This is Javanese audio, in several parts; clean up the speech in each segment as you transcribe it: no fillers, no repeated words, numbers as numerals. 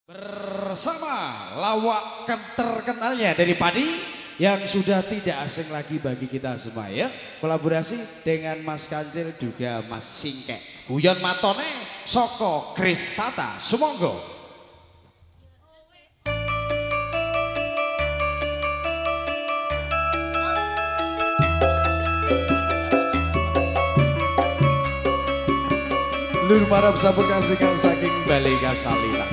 Bersama lawak terkenalnya dari Padi yang sudah tidak asing lagi bagi kita semua ya. Kolaborasi dengan Mas Kancil juga Mas Singke. Guyon matone soko Kristata Sumonggo. Lur marap sampun kasihkan saking Balika Salila.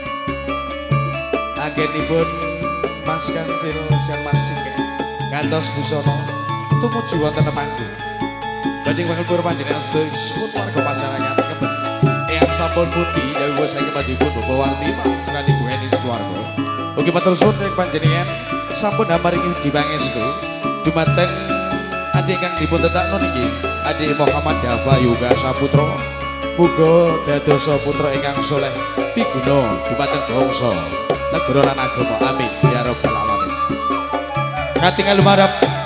Agenipun Mas Kancil siang Mas Singke gantos busono tumuju wonten panggung. Badhe bakal pur panjenengan sedaya sebut warga masyarakat Kebes. Eyang sampun pundi dawuh saking panjenengan Bapak Warti Mas Ibu Eni Suwargo. Ugi matur suwun ing panjenengan sampun amaringi dipangestu dumateng adi kang dipun tetakno niki Adi Muhammad Dafa Yoga Saputra. Muga dadosa putra ingkang saleh piguna dumateng bangsa negara lan agama. Amin ya rabbal alamin. Katingal lumarap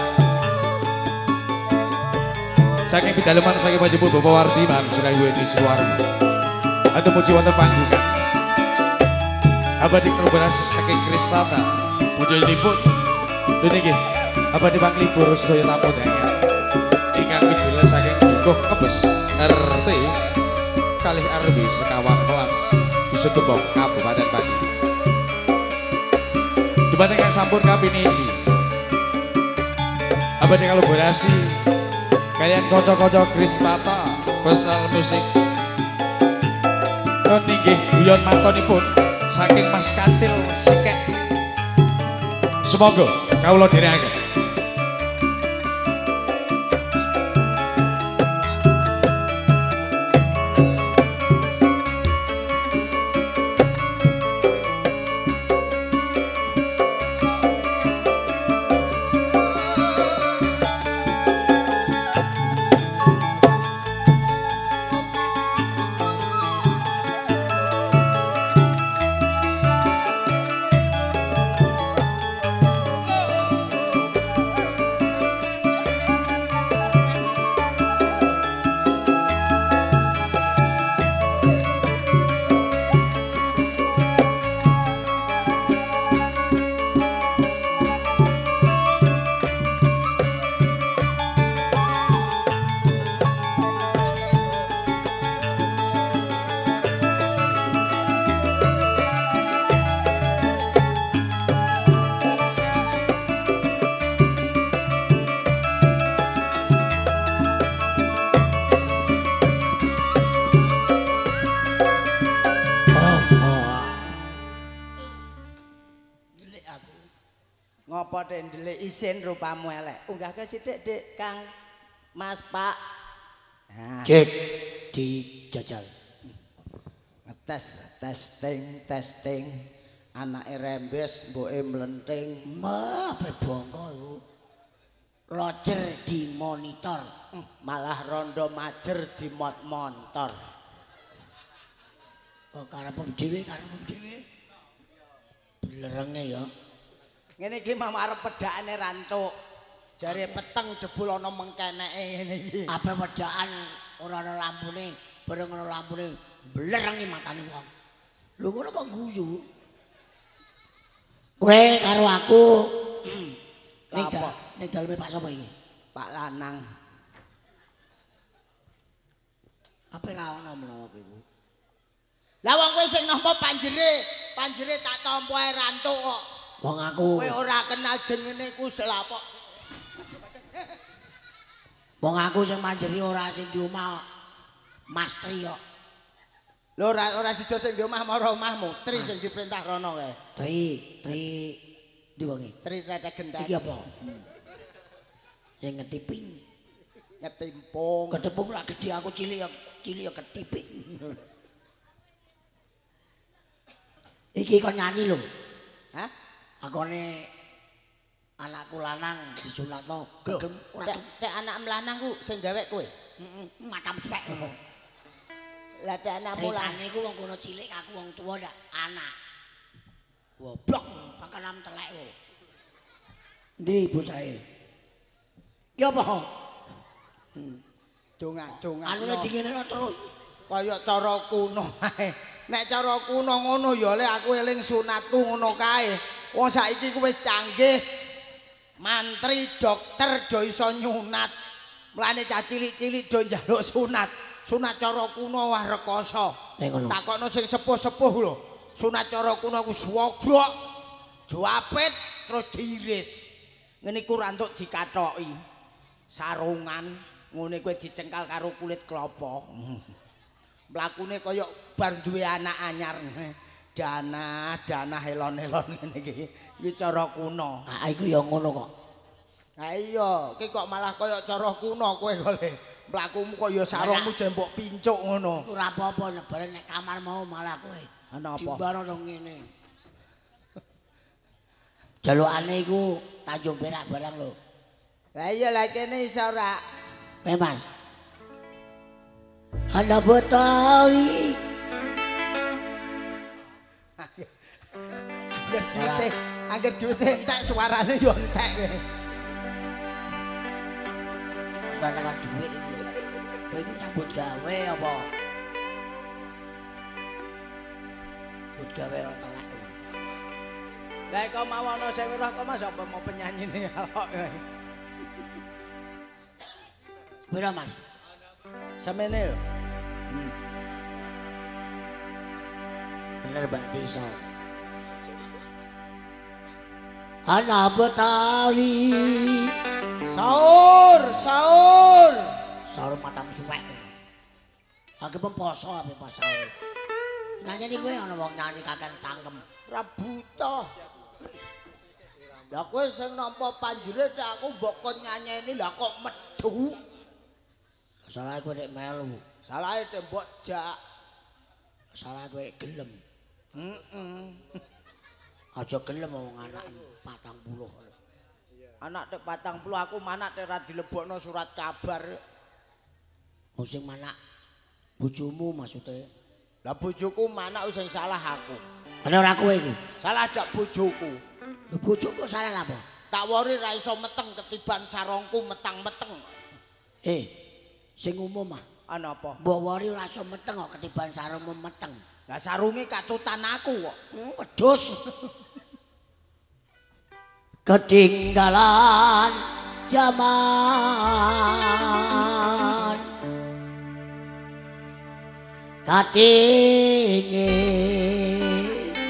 saking pidaleman saking panjenengan Bapak Warti Mas Ibu Suwargo. Atuh muji wonten panggungan abadi kolaborasi saking Kristata mujanipun lho niki abadi panglipur sedaya tamu ingkang jelas saking Dukuh Kebes RT kalih RW sekawan kelas bisa tembok Kabupaten Padi. Dumateng kang sampun kapiniji abadi kolaborasi kalian kanca-kanca Kristata personal musik. Nggih guyon matonipun saking Mas Kancil Singke. Semoga kawula dherekaken. Ngopo dek ndelik isin rupamu elek. Unggahke sithik Dik Kang Mas Pak. Nah, cek dijajal. Ngetes testing. Anake rembes mboke mlenting. Ape bangga iku. Lojer di monitor, Malah rondo majer di motor. kok karepem dhewe. Blerenge ya. Ngene iki mau arep pedakane rantuk. Jare peteng jebul ana mengkeneke ngene iki. Ape wedakan ora ana lampune, bareng ana lampune blerenge matane wong. Lho ngono kok guyu. Kowe karo aku ning daleme Pak sapa iki? Pak Lanang. Ape ra ono menawa kowe. Lah wong kowe sing nampa panjere tak tampa ae rantuk kok. Wong aku. Kowe ora kenal jenenge ku selapok. Wong aku sing manjeri ora sing di omah Mas Tri kok. Lho ora sida sing di omah marang omahmu, Tri sing diperintah rono kae. Tri ndi wonge? Tri tetek gendang. Iki apa? Yang ngetiping. Ngetimpung. Ketepung ra gede aku cilik ya ketiping. Iki kok nyanyi lho. Hah? Akone anakku lanang disunatno gegem ora Tek anak lanang ku sing gawe kowe. makam stek. Lah tek anakmu lanang Ceritane ku wong kono cilik aku wong tuwa ndak anak. Goblok pakanan telek kok. Ndi bocahe? Ya apa? Donga-donga. Anune dingene terus. Kaya cara kuno ae. Nek cara kuno ngono ya le aku eling sunatku ngono kae. Wong saiki ku wis canggih. Mantri, dokter do iso nyunat. Mulane cah cilik-cilik do njaluk sunat. Sunat cara kuno wah rekoso. Takokno sing sepuh-sepuh lho. Sunat cara kuno ku swogrok. Juapit terus diiris. Ngene iku rantuk dikathoki. Sarungan ngene kowe dicengkal karo kulit klapa. Mlakune kaya bar duwe anak anyar. Dana helon-helon ngene iki. Iki cara kuno. Ah iku ya ngono kok. Ha iya, iki kok malah kaya cara kuno kowe kole. Mlakumu kaya sarungmu jembok pincuk ngono. Ora apa-apa nebare nek kamar mau malah kowe. Ana apa? Dimbarono ngene. Jalukane iku Tanjung Perak barang lho. Lah iya lah kene iso ora. Mas. Anda Betawi. Angger duwite entek suarane yo entek. Sudah tekan duit itu. Kowe iku nyambut gawe apa? Nyambut gawe telak. Lah kok mau ana sing weruh kok Mas apa mau penyanyine kok. Pira Mas? Semene lho. Bener berarti iso. Anak Betawi. Sahur. Sahur matang suwek. Lagi poso ape pas sahur. Nyanyi kowe ana wong nyanyi kakek tangkem. Ora buta. Lah kowe sing nampa panjere nek aku mbok kon nyanyeni lah kok medhu. Salah kowe nek melu. Salahe tembok jak. Salah kowe gelem. Heeh. Aja gelem wong anak 40. Anak tek 40 aku manak tek ra dilebokno surat kabar. Wong sing manak bojomu maksude. Lah bojoku manak sing salah aku. Ana ora kowe iku. Salah dak bojoku. Lho bojomu salah apa? Tak wori ra iso meteng ketiban sarongku metang-meteng. Sing umum ah. Ana apa? Mbok wori ora iso meteng kok ketiban sarungmu meteng. Lah sarunge katutan aku kok. Wedhus. Ketinggalan zaman katingin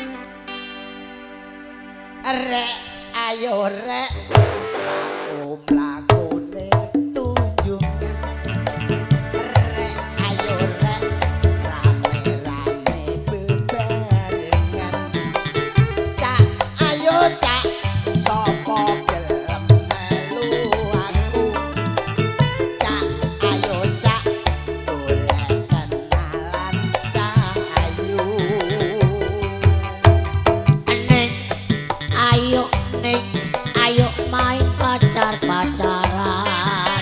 Rek ayo rek mlaku-mlakune tunjuk Rek ayo rek rame-rame bebarengan Cak ayo cak sapa gelem melu aku Cak ayo cak golek kenalan cak ayo ayo main pacar-pacaran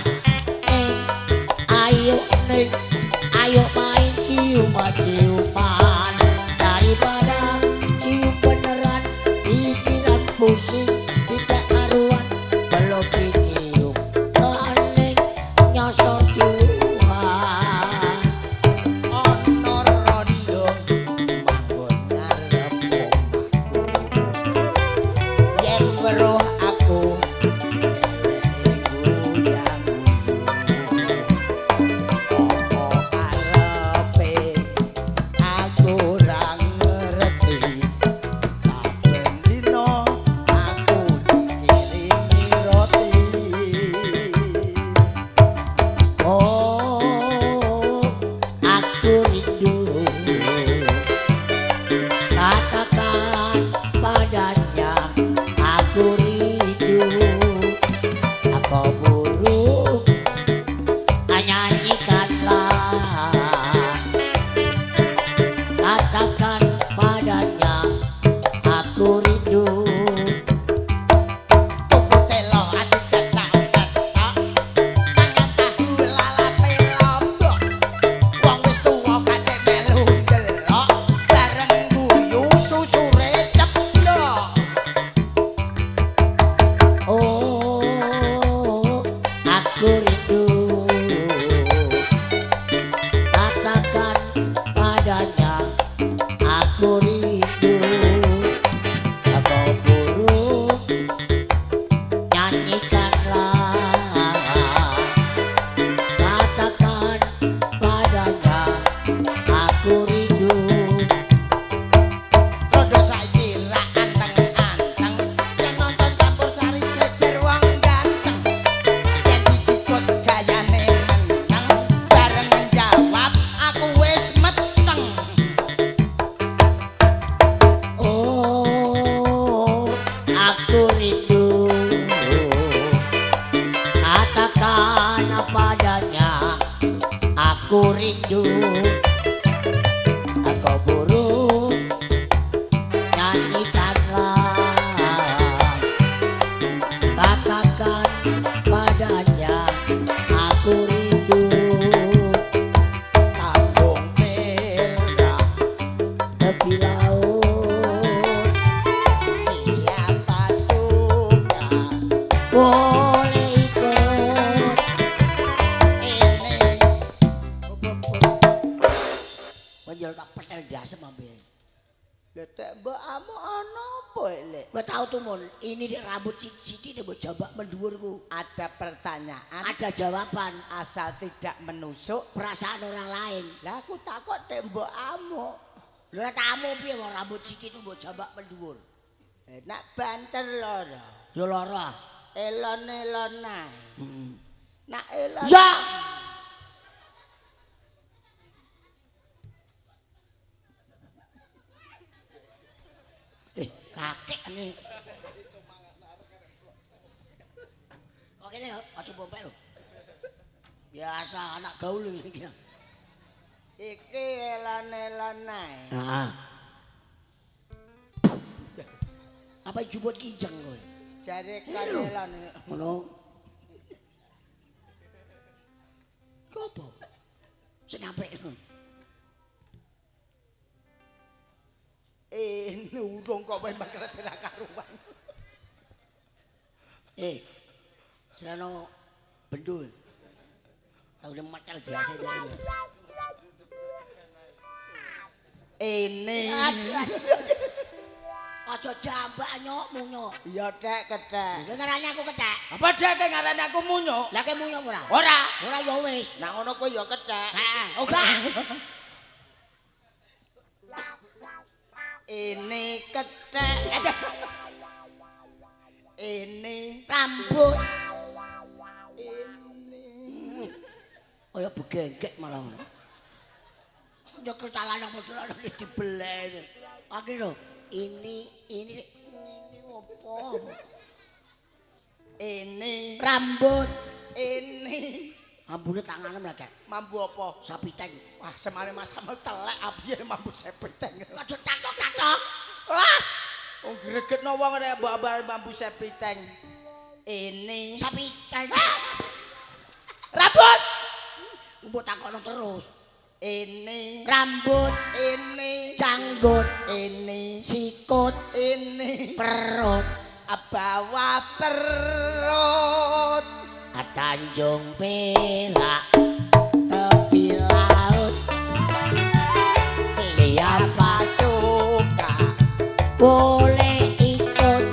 ayo main ciuman-ciuman daripada cium beneran pikiran pusing tidak karuan belum dicium aneh nyosor Tuhan ono rondo manggon ngarep omahku yen weruh aku rindu aku burung nyanyikanlah katakan padanya aku rindu kampung merah tepi laut siapa suka boleh ikut ini menjual tak petel dasar ambil. letek mbak amu ana apa lek Gue tahu tuh mon, ini di rambut Siti dia mau jambak mendhuwurku. ada pertanyaan Ada jawaban, asal tidak menusuk perasaan orang lain. lah aku takut tembok amu Lha tamu piye mau rambut Siti itu mau jambak mendhuwur. nak banter loro Ya lara. elon-elon ae nak elon Ya. Kakek nih. Oke nih, aja bompek lho. Biasa anak gaul iki. iki elon-elon ae Heeh. Apa jubut kijeng kowe? jare kan elon Ngono. Kopo? Sing apik. nurung kok memang kira karuan Selano bendul. Tahu dia macal biasa dia. ini Aja jambak nyokmu nyok. ya dek kedek Ngarane aku kethek. apa dek ngarani aku munyuk Lah ke munyok ora? ora Ora ya wis. nak ngono kowe ya kedek Heeh, ora. ini kedek ini Rambut ini kaya begengek malah. Nyekel calana model dibeleh. Aki lho, ini opo? ini Rambut. ini Ambune tangane mlekek. mampu apa Sapi teng. wah semane masamu telek apiye mampu sepeteng Aja tatok-tatok. wah wong gregetno wong rek mbok mampu sepeteng ini Sapi teng. rambut Mbok takono terus. ini Rambut, ini janggut, ini sikut, ini perut, bawah perut Tanjung Perak, tepi laut. Siapa suka boleh ikut.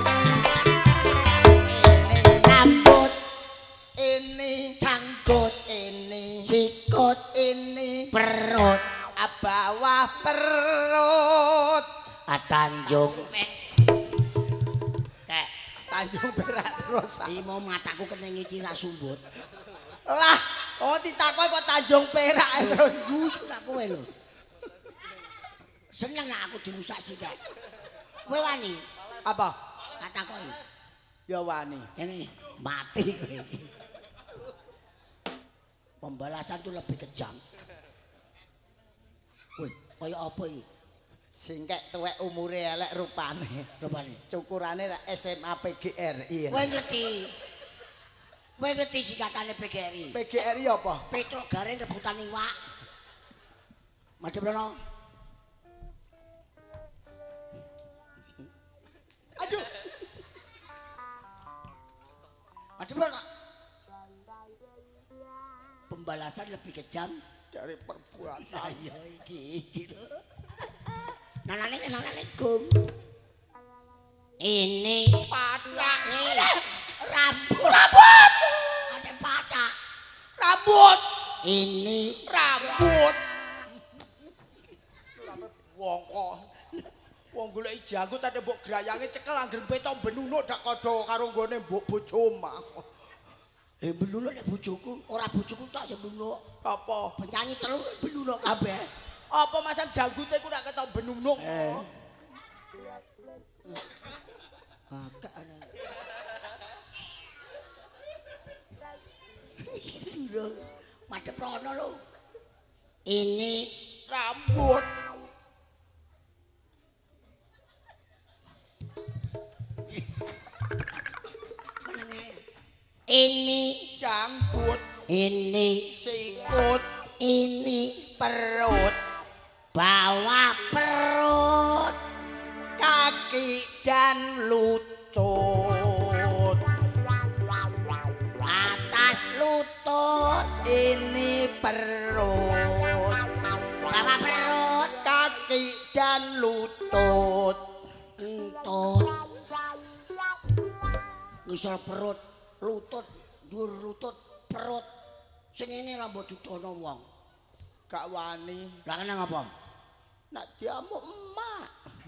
Rambut, ini janggut, ini sikut, ini perut, bawah perut Tanjung Tanjung Perak terus Iki mau mataku kena ngiki ra sumbut. lah oh ditakoki kok Tanjung Perak terus Guyu tak kowe lho. Seneng nek aku dirusak sithik. Kowe wani apa tak takoki. ya wani Ini mati kowe iki. Pembalasan tuh lebih kejam. Woi, kaya apa iki? sing kek tuwek umure elek rupane Rupane. cukurane lek SMA PGRI Kowe ngerti? Kowe ngerti singkatane PGRI? PGRI apa Petro Garing Rebutan Iwak. Madhep rono. aduh Madhep rono. Pembalasan lebih kejam. dari perbuatan Ayo iki lho. Nanane gong. Ini patak rambut. Ada patak. rambut Ini rambut wong kok wong golek janggut ada mbok grayange cekel anggere peto benunuk dak kodho karo nggone mbok bojo omah benuluk nek bojoku, ora bojoku tok sing benuluk. apa Penyanyi telu benuluk kabeh. apa masam janggute ku nek ketok benunuk Kakak ana. Sudah madhep rono lho. Ini rambut. Ini Janggut. ini Sikut. ini Perut. bawah perut Kaki dan lutut. atas lutut Ini perut. bawah perut Kaki dan lutut. entut ngisor perut lutut dhuwur lutut perut sing ngene lha mbok dudono wong Gak wani. lha kene ngapa Nak diamuk emak.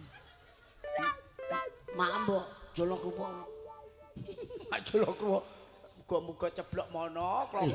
mak mbok jolok rupa Aja lho kru. Muga-muga ceblok mono kok.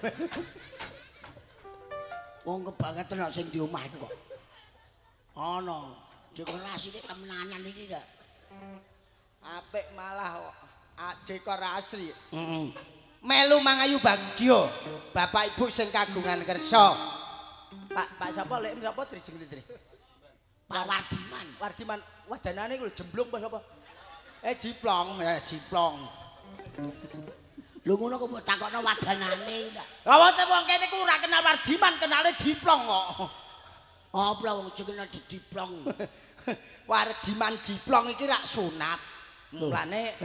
wong kebangetan nek sing di omah itu kok ana dekorasi iki temenanan iki ndak Apik malah kok. Dekor asli. heeh Melu mangayu bagyo. Bapak Ibu sing kagungan kersa. Pak sapa lek sapa Drijeng Litri? Pak Wardiman Wardiman wadanane ku jemblung apa sapa? Jiplong, jiplong. lho ngono kok mbok takokno wadanane ndak Lah wong kene ku ora kenal Wardiman, kenale Diplong kok. apa wong jenenge diplong Wardiman Diplong iki rak sunat. Mulane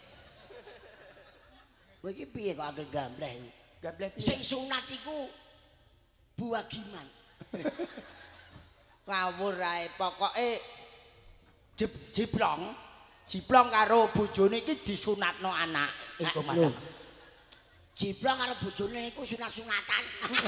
kowe iki piye kok agel gambleh gableh sing sunat iku buagiman ngawur ae pokoke Jiplong karo bojone iki disunatno anak iku malah. Jiplong karo bojone iku sunat-sunatan.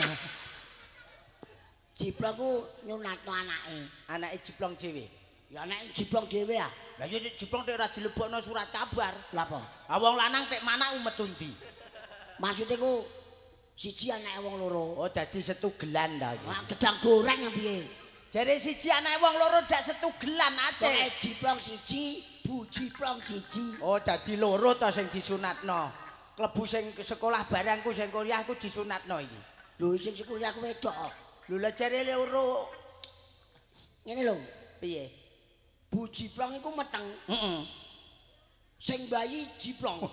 Jiplong ku nyunatno anake. Anake Jiplong dhewe. Ya anake Jiplong dhewe ah. Lah ya Jiplong nek ora dilebokno surat kabar. Lha apa? Ah wong lanang tek manak metu ndi? Maksude ku siji anake wong loro. Oh dadi setugelan ta iki. Wah gedang goreng piye? Jare siji anake wong loro dak setugelan Pokoke aja. Jiplong siji, Bu Jiplong siji. Oh dadi loro ta sing disunatno. Klebu sing sekolah barangku sing kuliahku disunatno iki. Lho sing kuliah ku wedok. Lho lah jare loro Ngene lho, piye? Bu Jiplong iku meteng. Heeh. Sing bayi Jiplong.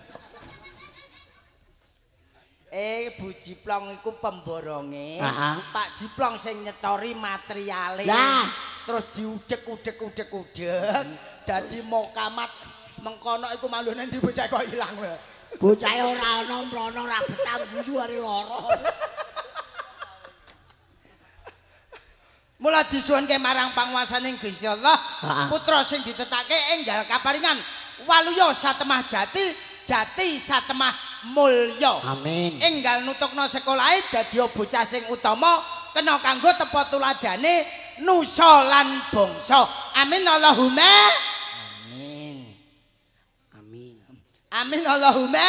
Bu Jiplong iku pemboronge. Heeh. Pak Jiplong sing nyetori materiale. Lah. Terus diudek-udek dadi mokamat mengkono iku malune ndi bocah kok ilang. Bocahe ora ana mrono ora betah guyu are lara. Mula disuwunke marang panguwasaning Gusti Allah, Heeh. putra sing ditetake enggal kaparingan waluya satemah jati, jati satemah mulya. Amin. Enggal nutukna sekolahe dadi bocah sing utama kena kanggo tepa tuladane nusa lan bangsa. Amin Allahumma. Amin. Amin. Amin Allahumma.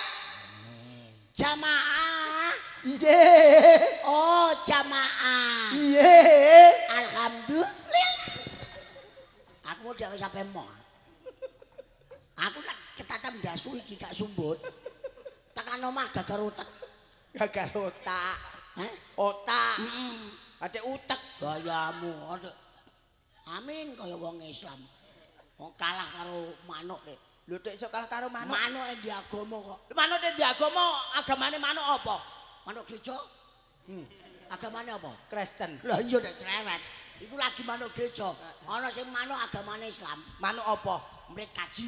Jamaah. Iye. Oh, jamaah. Iye. Alhamdulillah. Aku mau dhewe sampe mo. Aku nak ketatam ndasku iki gak sumbut. Tekan omah gagar utek. Gagal otak. Heh? Otak. Heeh. Ade utek. Gayamu adek. Amin kaya wong Islam. Wong kalah karo manuk nek. Lho tek iso kalah karo manuk. Manuke di agama kok. Manuk nek di agama agamane manuk apa? Manuk gereja? Agamane apa? Kristen. Lah iya nek cerewet. Iku lagi manuk gereja. Ana sing manuk agamane Islam. Manuk apa? Murid kaji.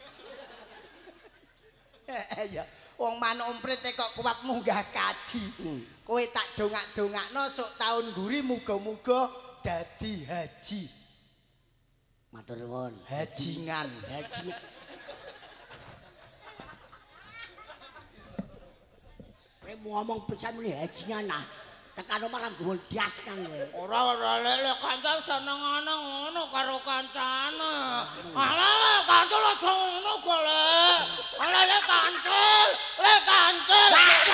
Ya, wong manuk umprit kok kuat munggah kaji. Kowe tak dongak-dongakno sok taun nguri muga-muga dadi haji. Matur nuwun. Hajingan. Haji. Kowe ngomong pisan muni hajingan nah. Tekan omah ra nggawa dias nang kowe. Ora lele kanca senengane ngono karo kancane. Lele kancil aja ngono golek. Lele kancil, le kancil.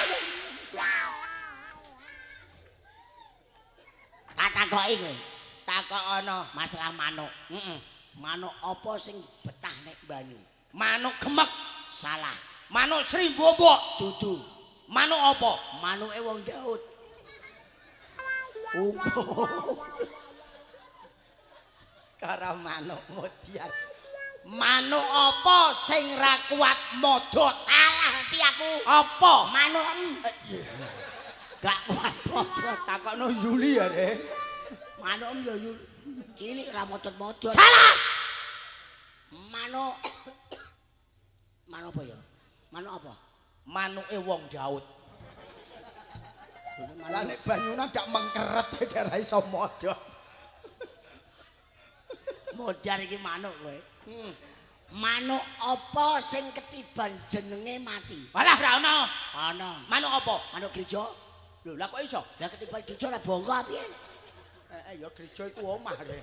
Tak takoki kowe. Takokono Masalah manuk. Heeh. Manuk apa sing betah nek banyu? Manuk gemek, Salah. manuk srimbobok. Dudu. Manuk apa? Manuke wong Daud. Ungkul. Karo manuk modiar. Manuk apa sing ra kuat modot? Alah ngerti aku. Apa? Manuk gak kuat modot. Takokno Yuli ya, Dek. Manuk ya yul. Cilik ra modot-modot. Salah. Manuk apa ya? Manuk apa? Manuke wong Daud. Lah Manuk nek banyune dak mengkeret daerah iso modot. modar iki manuk kowe. Manuk apa sing ketiban jenenge mati? Walah ra ono. Ana. Manuk apa? Manuk gereja. Lho, lah kok iso? Lah ketiban gereja ora bongko piye? Ya gereja iku omah, Dek.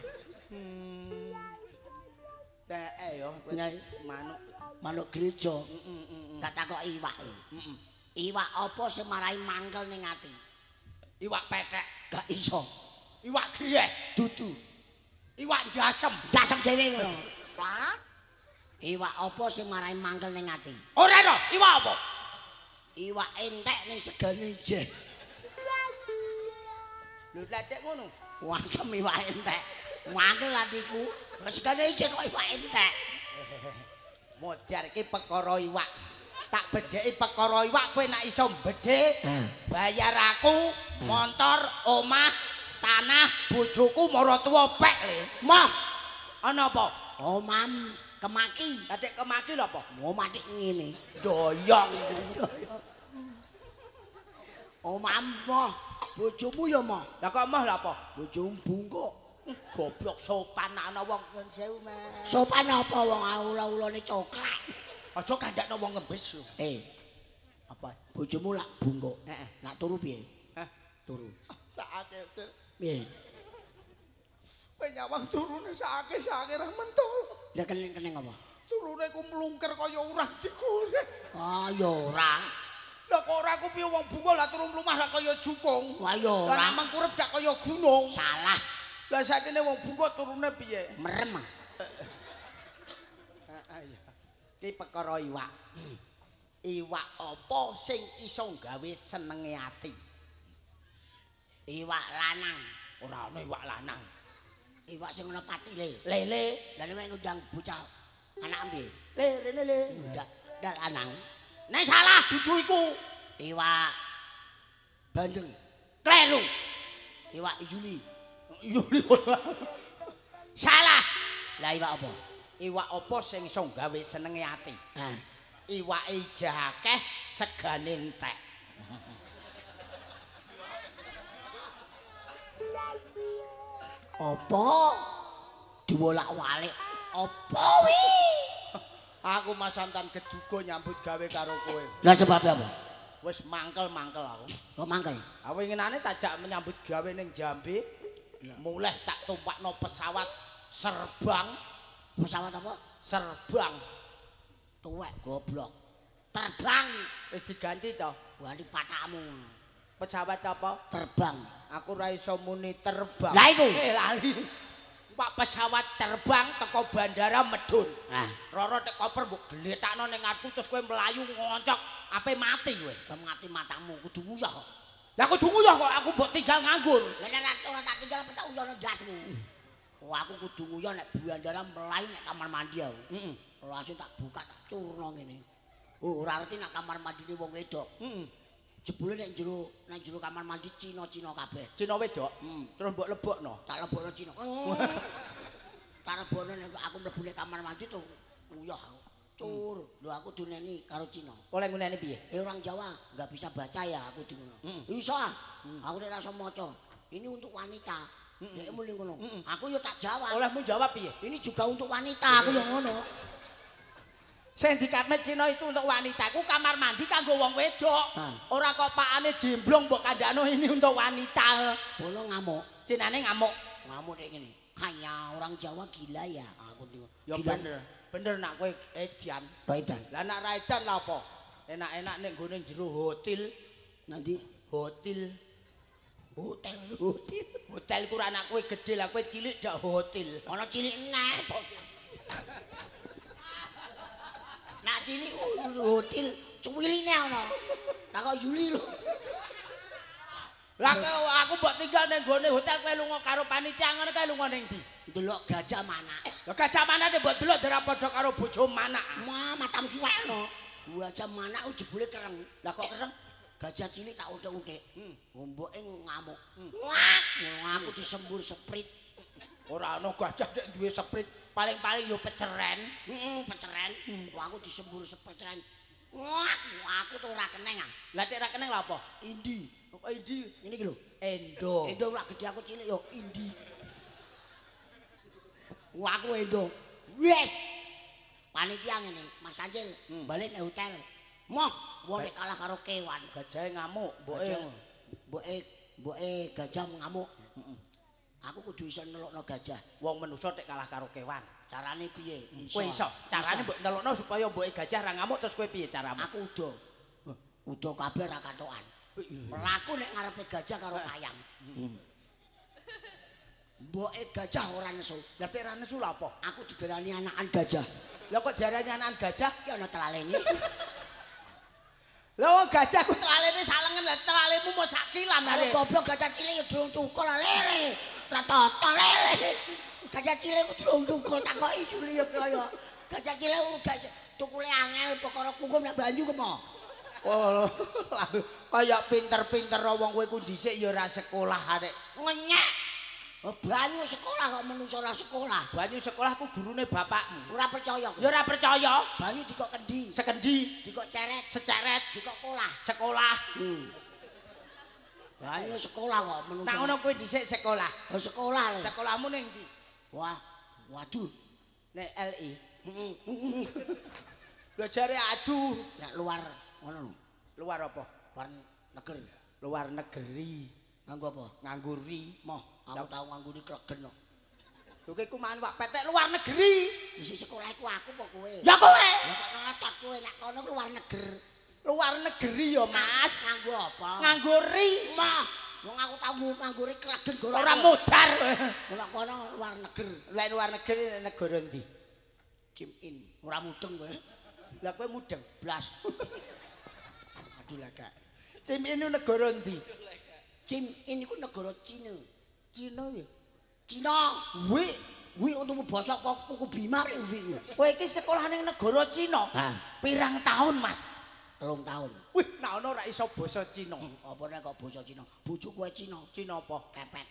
Ya Nyai manuk gereja. Tak takoki iwake. Iwak apa sing marai mangkel ning ati? Iwak petek. Gak iso. Iwak greh. Dudu. Iwak dasem. Dasem dhewe ngono. Iwak apa sing marai mangkel ning ati? Ora to, iwak apa? Iwak entek ning segane jen. Lho ledek ngono. Wasem iwak entek. Mangkel atiku. Segane jen kok iwak entek. Modar iki perkara iwak. Tak bedheki perkara iwak kowe nek iso bedhe, bayar aku motor, omah, tanah, bojoku maratuwa pek le. Mah, Ana apa? omam kemaki. Adik kemaki lho apa? Omah dik ngene. Doyong. Omam mah, bojomu ya mah. Lah kok mah lho apa? Bojomu bungkuk. Goblok sopan ana wong nyun sewu, Mas. Sopan apa wong aula-ulane coklat. Aja kandakno wong ngembes lho. Apa? Bojomu lak bungkuk. Heeh. Nak turu piye? Hah? Turu. Sakake, Cuk. Piye? Kowe nyawang turune sakake ra mentol. Lah keneng-keneng apa? Turune ku mlungker kaya urang digoreng. Ah ya ora. Lah kok ora ku piye wong bungkul lah turu mlumah lah kaya jukung. Wah ya Lah ora. nek mangkurep dak kaya gunung. Salah. Lah sakene wong bungkul turune piye? Merem. Iki perkara iwak. Iwak apa sing iso gawe senenge ati? Iwak lanang. Ora ana iwak lanang. Iwak sing ana patile. Lele, Lah nek ngundang bocah anak ambil. rene le. Ndak lanang. Nek salah dudu iku. Iwak bandeng. Kleru. Iwak Yuli. Yuli. Salah. Lah iwak apa? Iwak apa sing iso gawe senenge ati? Nah, Iwake jakeh segane entek. apa? Diwolak-walik. Apa wi? Aku Mas Santan keduga nyambut gawe karo kowe. Lah sebab apa? Wis mangkel-mangkel aku. Kok mangkel? Aku winginane tajak menyambut gawe ning Jambi. Mulih tak tumpakno pesawat serbang. Pesawat apa? Serbang. Tuwek goblok. Terbang. Wis diganti to. Wali patakmu ngono. Pesawat apa? Terbang. Aku ra iso muni terbang. Lah iku. Lali. Pak pesawat terbang teko bandara medun. Nah, Roro tek koper mbok gletakno ning aku terus kowe mlayu ngoncok, ape mati kowe. mati matamu kudu nguyah kok. Lah aku dungu ya kok aku mbok tinggal nganggur. Lah nek ora tak tinggal apa tak uyono dasmu. Oh aku kudu nguyah nek bandara melayu nek kamar mandi aku. Heeh. Langsung tak buka tak curno ngene. Oh ora ngerti nek kamar mandine wong wedok. Heeh. Jebule nek jero kamar mandi Cina-Cina kabeh. Cina wedok. Terus mbok lebokno. Tak lebokno Cina. Tak lebokno nek aku mlebu nek kamar mandi tuh nguyah aku. Cur, lho aku duneni karo Cina. Oleh ngunene piye? Orang Jawa nggak bisa baca ya aku di ngono. Iso ah. Aku nek rasa maca. Ini untuk wanita. Nek muni ngono. Aku yo tak jawab. Olehmu jawab piye? Ini juga untuk wanita aku yo ngono. Sing dikatme Cina itu untuk wanita. Ku kamar mandi kanggo wong wedok. Ora kok pakane jemblong mbok kandakno ini untuk wanita. Bono ngamuk. Cinane ngamuk. Ngamuk nek ngene. Hanya orang Jawa gila ya. Aku di Ya bener. Bener nak kowe edan. Raidan. Lah nak raidan lha apa? Enak-enak nek nggone jero hotel. Nanti Hotel. hotel. Hotel ku ra anak kowe gedhe lah kowe cilik dak hotel. Ono cilik neh. Nak cilik hotel cuwiline ono. Tak kok Yuli lho. Lah aku mbok tinggal ning gone hotel kowe lunga karo panitia ngono kae lunga ning ndi? Delok gajah mana. Lah gajah manane mbok delok dera padha karo bojo manak. Matam suwekno. Gajah mana jebule kereng. Lah kok kereng? Gajah cilik tak utik-utik. Mboke ngamuk. Wah, aku disembur seprit. Ora ana gajah nek duwe seprit, paling-paling yo peceren. Peceren. Wah, aku disembur sepeceren. Wah, aku tuh ora keneng ah. Lah nek ora keneng lha apa? Indi. Apa indi? Ini iki lho. Endo. Endo lak gede aku cilik yo indi. Wah, aku endo. Wes. Panitia ngene, Mas Kancil, balik nang hotel. Moh, wong nek kalah karo kewan. Gajahe ngamuk, Mboke gajah ngamuk. Aku kudu iso nelokno gajah. Wong manusa nek kalah karo kewan. Carane piye? Kowe iso. Carane mbok nelokno supaya mboke gajah ra ngamuk terus kowe piye caramu? Aku udo kabeh ra katokan. Mlaku nek ngarepe gajah karo ayam. Mboke gajah ora nesu. Lah nek ra nesu lha apa? Aku didarani anakan gajah. Lah kok diarani anakan gajah? Ki ana telalene. Lah wong gajah ku telalene salengen, lah telalemu mau sakilan Lah goblok gajah cilik yo durung cukul lele. Rata-rata lele. Gajah cilik ku durung cukul takoki Juli yo kaya. Gajah cilik gajah cukule angel perkara kungkum nek banyu kemo. Oh, kaya pinter-pinter wong kowe ku dhisik ya ora sekolah arek. Ngenyek. Banyu sekolah kok menungso ora sekolah. Banyu sekolah ku gurune bapakmu. Ora percaya. Ya ora percaya. Banyu dikok kendi, Sekendi, dikok ceret, seceret, dikok kolah. sekolah. Banyu sekolah kok menungso. Nak ngono kowe dhisik sekolah. Oh, sekolah lho. Sekolahmu ning ndi? Wah, waduh. Nek LI. Lho jare aduh, Nek luar ngono lho. luar apa? Luar negeri. Luar negeri. Nganggo apa? Nganggo ri. Moh, aku tau nganggo ni klegen kok. Lho kowe ku man wak petek luar negeri. Isi sekolah iku aku apa kowe? Ya kowe. Ya kok ngotot kowe nek kono ku luar negeri. Luar negeri ya, Mas. Nganggo apa? Nganggo ri. Moh, wong aku tau nganggo ri klegen gorong. Ora modar. Nek kono luar negeri. Lek luar negeri negara ndi? Kim In. Ora mudeng kowe. Lah kowe mudeng Blas. Aduh lah Kak. Cim ini negara ndi? Kim In iku negara Cina. Cina ya. Cina. Wi untuk basa kok tuku bimar wi. kowe iki sekolah ning negara Cina. Hah. Pirang tahun, Mas? 3 tahun. Wih, nak ono ora iso basa Cina. Apa nek kok basa Cina? Bojoku kowe Cina. Cina apa? Pepet.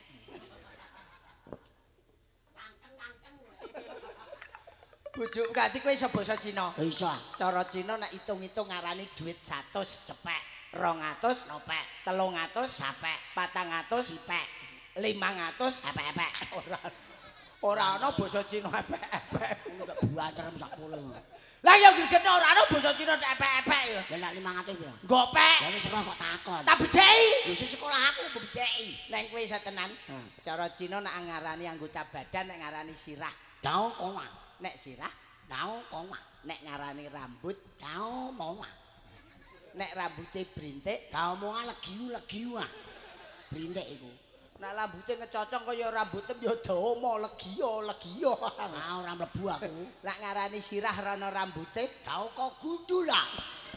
Bojo ganti kowe iso basa Cina. Iso. Cara Cina nek itung-itung ngarani duit 100 Cepek. 200 Nopek. 300 Sapek. 400 Sipek. 500 Epek-epek. ora ana basa Cina epek-epek. Ngono kok buaterem 10. Lah ya gegene ora ana basa Cina epek-epek ya. Lah nek 500 pira? Gopek. Lah wis ora kok takon. Tak bedheki. Lho sing sekolah aku bedheki. Neng kowe iso tenan. Cara Cina nek ngarani anggota badan nek ngarani sirah. Dao koma. Nek sirah, Dao koma. nek ngarani rambut, Dao moma. nek rambute brintik, Dao moa legiu-legiu ah. Brintik iku. nek rambute ngecocong kaya rambutem ya dawa legio. Ah ora mlebu aku. Nek ngarani sirah rana rambute, Dao kok gundul ah.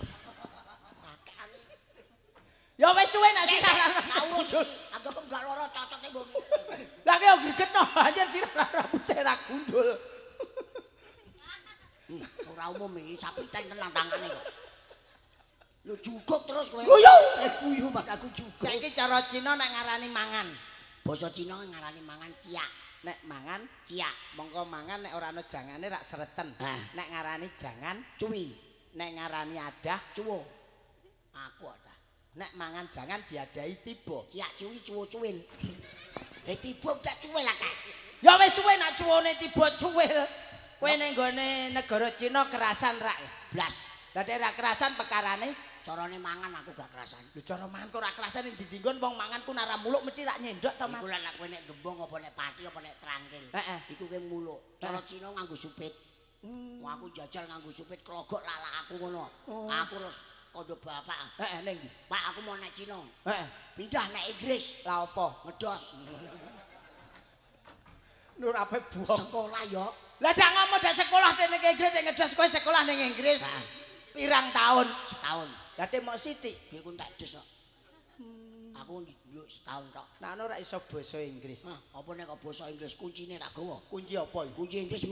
ya wis suwe nek sirah rana Ngawur rambut. iki. Aku kok gak loro cocote mbok. Lah kaya gegeno anjir sirah rana rambute ra gundul. Ora umum iki sapitan tenan tangane kok. Lu juguk terus kowe. Guyu. Guyu mak aku juguk. Saiki cara Cina nek ngarani mangan. Basa Cina ngarani mangan ciak. Nek mangan Ciak. mongko mangan nek ora ana jangane rak sereten. Ah. Nek ngarani jangan, Cuwi. nek ngarani adah, Cuwo. Aku ta. nek mangan jangan diadahi tiba. Ciak cuwi cuwo-cuwil. Tiba tak cuwil lah Kak. Ya wis suwe nek cuwone tiba cuwil. Kowe ning gone negara Cina kerasan rak. Blas. Lah nek ra kerasan pekarane, Carane mangan aku gak kerasan. lho cara mangan kok ora kerasan ning didinggon wong mangan ku nara muluk mesti rak nyendok to Mas. Iku lan kowe nek gembong apa nek pati apa nek trangkil. Heeh. Iku kowe muluk. Cara Cina nganggo supit. Wah aku jajal nganggo supit kelogok lalak aku ngono. Aku terus kondo bapak. Heeh ning ndi? Pak aku mau nek Cina. Heeh. Pindah nek Inggris. Lah apa? Ngedos. Nur ape buang. Sekolah yo. Lah dak ngomong dak sekolah ning Inggris ning ngedos kowe sekolah ning Inggris. Pirang tahun? Setahun. Lah tek mok sithik. Iku tak des kok. Aku yo setahun tok. Nah ora iso basa Inggris. Nah, apa nek kok basa Inggris kuncine tak gawa? Kunci apa iki? Kunci Inggris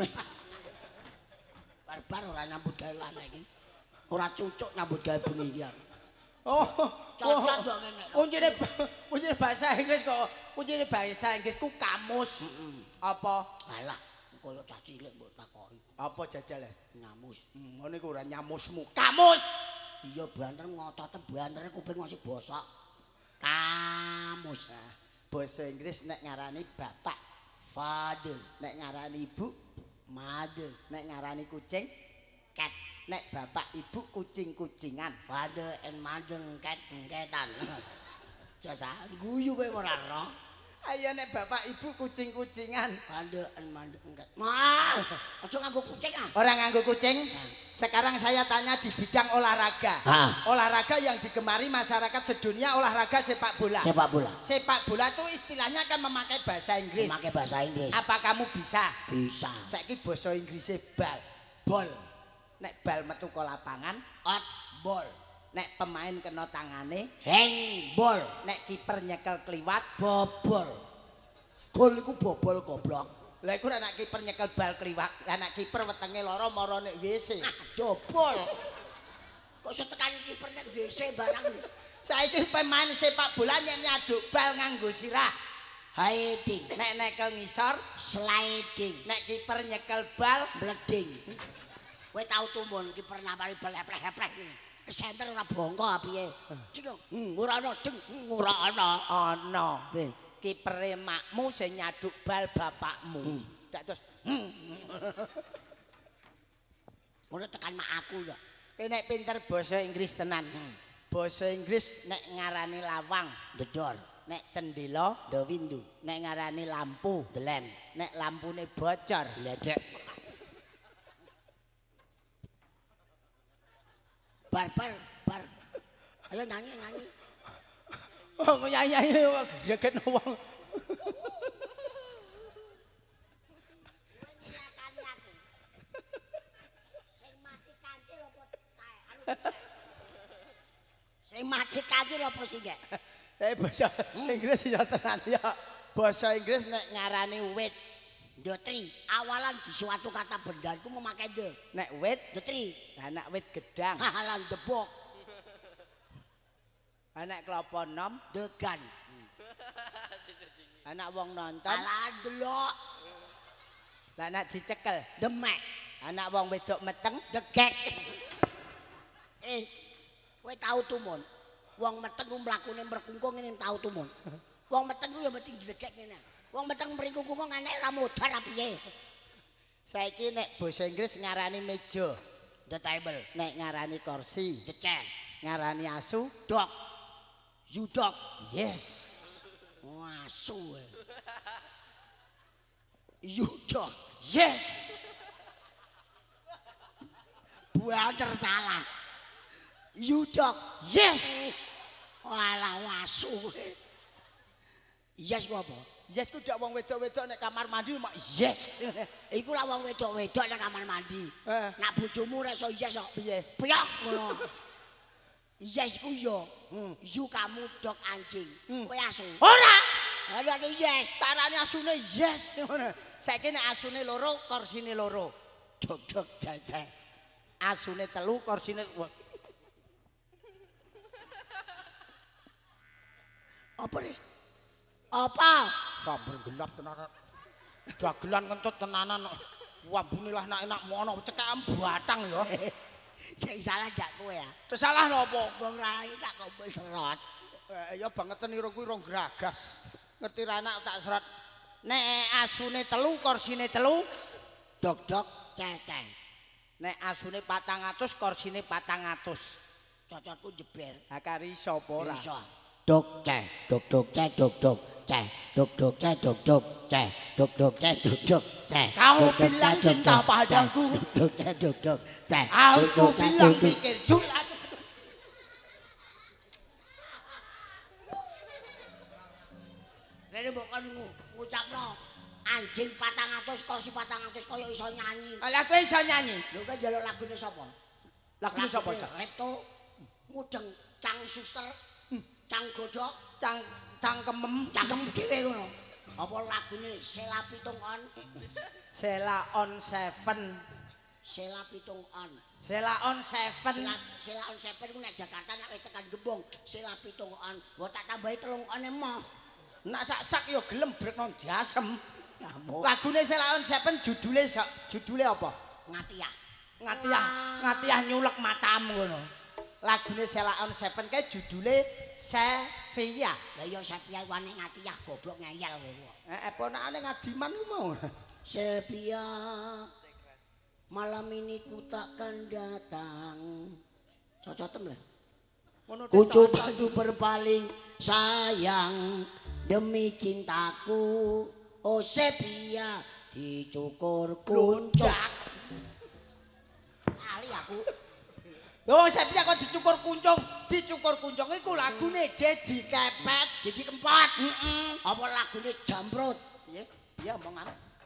barbar ora nyambut gawe lanang iki. Ora cucuk nyambut gawe bengi iki. Oh, Cocok kok ngene. Kuncine bahasa Inggris kok. Kuncine bahasa Inggrisku kamus. Apa? Alah, kaya cah cilik mbok takoki. Apa jajal? Nyamus. Ngono iku ora nyamusmu. Kamus. Iya banter ngotote bantere kuping masih bosok. Kamus. Bahasa Inggris nek ngarani bapak, Father. nek ngarani ibu, Mother. nek ngarani kucing, Cat. nek bapak ibu kucing-kucingan. Father and mother ket-ketan. Jasa guyu kowe ora ro. Ayo nek bapak ibu kucing-kucingan. Father and mother ket. Mah, aja nganggo kucing ah. Orang nganggo kucing. Sekarang saya tanya di bidang olahraga. Olahraga yang digemari masyarakat sedunia olahraga sepak bola. Sepak bola. Sepak bola itu istilahnya kan memakai bahasa Inggris. Memakai bahasa Inggris. Apa kamu bisa? Bisa. Saiki basa Inggrisnya bal. Ball. Nek bal metu ke lapangan, Hot ball. nek pemain kena tangane, Handball. nek kiper nyekel kliwat, Bobol. Gol iku bobol goblok. lha iku nek kiper nyekel bal kliwat, nek kiper wetenge lara mara nek WC. Dobol. Kok iso tekan kiper nek WC barang. Saiki pemain sepak bola nyaduk bal nganggo sirah. Hiding. Nek nekel ngisor, Sliding. nek kiper nyekel bal, Bleding. Kowe tau tumun kiper napari bal eplek-eplek iki. Kesenter ora bongko piye? Cing. Ora ana, ding. Ora ana. ana. Kipere makmu sing nyaduk bal bapakmu. Dak terus Ngono tekan mak aku lho. kowe nek pinter basa Inggris tenan. Basa Inggris nek ngarani lawang, The door. nek cendela, The window. nek ngarani lampu, The lamp. nek lampune bocor, Ledek. Bar. Ayo nyanyi. oh nyanyi greget wong. Sing mati kancil apa sih gak? Basa Inggris ya tenan ya. Basa Inggris nek ngarani wit, The tree. Awalan di suatu kata benda itu memakai the. nek wit, The tree. anak wit gedang, Hahalan the book. anak kelapa enom, The gun. anak wong nonton, Halan the lock. anak dicekel, The mat. anak wong wedok meteng, The gag. Kowe tau tumun. Wong meteng ku mlakune merkungkung ngene tau tumun. Wong meteng ku ya mesti digegek ngene. Wong meteng mrikungkung anake ora modar apa piye? saiki nek basa Inggris ngarani meja, The table. nek ngarani kursi, The chair. ngarani asu, Dog. You dog. yes. Asu. You dog. Yes. Banter salah. You dog. Yes. Walah asu. Yes ku apa? Yes ku dak wong wedok-wedok nek kamar mandi mak yes. Iku lah wong wedok-wedok nang kamar mandi. Nak bojomu ora iso yes kok piye? Piok ngono. Yes ku yo. You kamu dog anjing. Kowe asu. Ora. Ada yes. Tarane asune yes ngono. Saiki nek asune loro, kursine loro. Dog jajah. Asune telu, kursine Apa nih? Apa? sabar gelap tenanan. Dagelan kentut tenanan. Wambune lah enak mono cekakan batang ya. Sing salah gak kowe ya. Salah napa? Wong rai tak kok serot. Ya bangeten ira kuwi rong gragas. Ngerti ra anak tak serat. Nek asune telu, kursine telu. Dog ceceng. Nek asune 400, kursine 400. Cocotku jeber. Ha kari sapa ora? Iso. Dog ceh, dog ceh, dog ceh, dog ceh, dog ceh, dog ceh. Kau bilang cinta padaku. Dog ceh. Aku bilang pikir dul. Rene mbok kon ngucapno anjing 400 kursi 400 kaya iso nyanyi. Lah kowe iso nyanyi. Lho kan njaluk lagune sapa? Lagune sapa, Cak? Repto, mudeng Cang Suster, Cang Godhok, cangkemem dhewe ngono. Apa lagune Sela Pitung On? Sela on Seven. Sela Pitung On. Sela on Seven. Sela on Seven ku nek Jakarta nek tekan Gembong, Sela Pitung On. Mbok tak tambahi 3 on emoh. Nak sak yo gelem brekno diasem. Ngamuk. Lagune Sela on Seven judule apa? Ngatiah. Ngatiah nyulek matamu ngono. Lagune Sela on Seven kae judule Sevilla. Lah ya Sevilla wane ngatiah goblok ngeyel kowe. Ponakane ngadiman ku mau. Sevilla malam ini ku takkan datang. Cocotem lah. Ku coba untuk berpaling sayang demi cintaku. Oh Sevilla dicukur kuncak. Ali aku. Lho Sevilla kok dicukur kuncung iku lagune Dedi Kepet, Dedi Kempot. Apa lagune Jamrut? Iya omong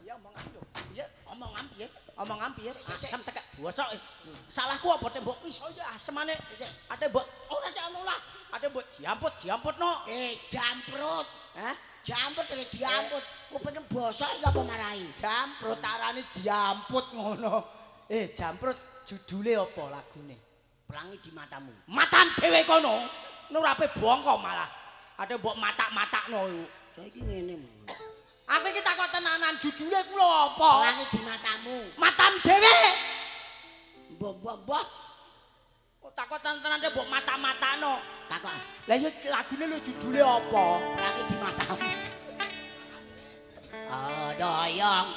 piye? Asem tekek bosok. Salahku apa tembok pisau ya asemane. Ate mbok ora cak ono lah. Ate mbok diamputno. Jamrut. Hah? Jamrut terus diamput. Kuping bosok iki apa marai? Jamrut arane diamput ngono. Jamrut judule apa lagune? Pelangi di matamu. Matam dhewe kono. Nurape bongko malah. Ate mbok matak-matakno iku. Saiki ngene. Aku iki takok tenanan judule ku lho apa? Pelangi di matamu. Matam dhewe. Mbah. Kok takok tenanan mbok matak-matakno. Takok. Lah ya lagune lho judule apa? Pelangi di matamu. Ada yang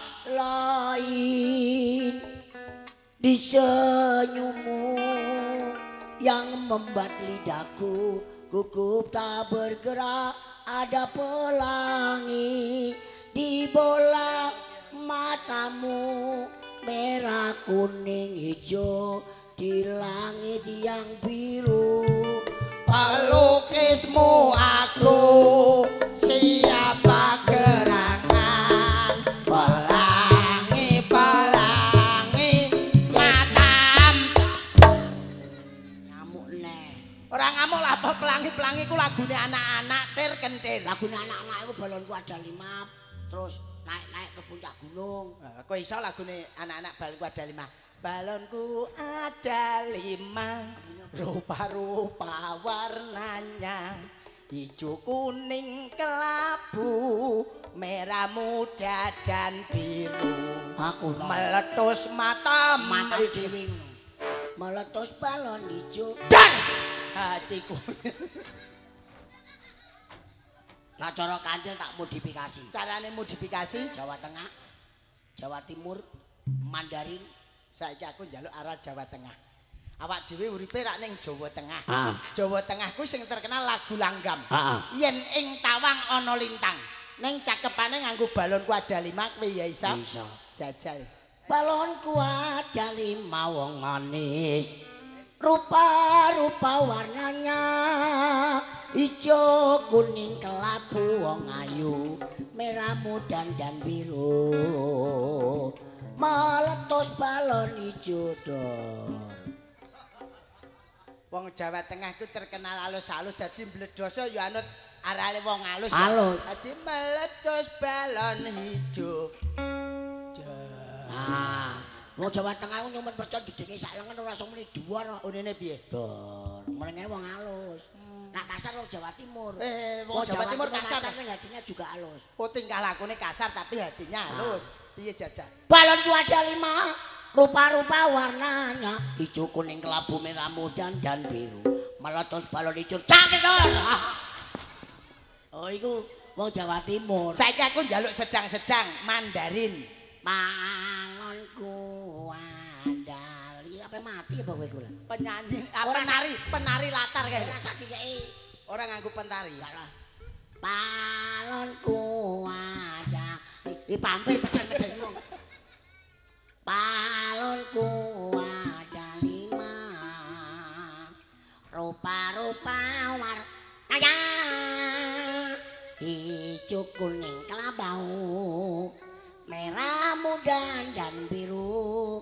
lain di senyummu yang membuat lidahku gugup tak bergerak. Ada pelangi di bola matamu, merah kuning hijau di langit yang biru. Pelukismu aku, siapa gerangan pelangi matam. Ngamuk neh. Ora ngamuk lah apa pelangi-pelangi ku lagune anak-anak tir kentir. Lagune anak-anak iku balonku ada 5, terus naik ke puncak gunung. Kok iso lagune anak-anak balonku ada 5. Balonku ada 5, rupa-rupa warnanya, hijau kuning kelabu, merah muda dan biru. Aku meletus mata dewi, meletus balon hijau dan hatiku. Nah cara kancil tak modifikasi. Carane modifikasi Jawa Tengah, Jawa Timur, Mandarin. Saiki aku njaluk arah Jawa Tengah. Awak dhewe uripe rak ning Jawa Tengah. Jawa Tengah ku sing terkenal lagu langgam. Yen ing tawang ana lintang. Ning cakepane nganggo balonku ada 5 kowe ya iso. Iso. Jajal. Balonku ada 5 wong manis. Rupa-rupa warnanya hijau kuning kelabu wong ayu, merah muda dan biru. Meletus balon hijau dor. Wong Jawa Tengah ku terkenal alus-alus dadi mbledoso ya anut arale wong alus. Dadi meletus balon hijau. Wong Jawa Tengah ku nyumet percon gedenge sak lengan ora iso muni dhuwur kok. Unine piye? Dor, menenge wong alus. Nak kasar wong Jawa Timur. Wong Jawa Timur kasar tapi hatinya juga halus. Oh tingkah lakune kasar tapi hatinya halus. Piye jajal? Balonku ada 5, rupa-rupa warnanya hijau kuning kelabu merah muda dan biru. Meletus balon hijau cakep dor. Oh iku wong Jawa Timur. Saiki aku njaluk sedang-sedang Mandarin. Balonku ada apa mati apa kowe iku lho? Penyanyi penari latar kae. Rasa dikeki. Ora nganggo pentari. Balonku ada pampir pedang-pedang wong. Balonku ada 5, rupa-rupa warnanya hijau kuning kelabu, merah muda dan biru.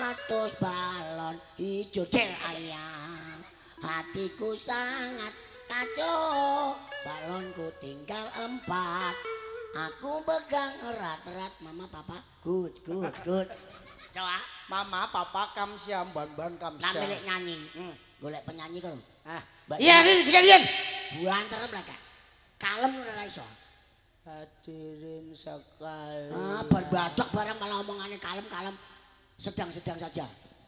Meletus balon hijau del ayam, hatiku sangat kaco balonku tinggal 4 aku pegang erat-erat mama papa good coba Mama, papa, kamsia, ban kamsia. nak milik nyanyi golek penyanyi kau Iya, Rin sekalian. buanter mereka kalem ora iso Hadirin sekalian. berbadak barang malah omongannya kalem sedang saja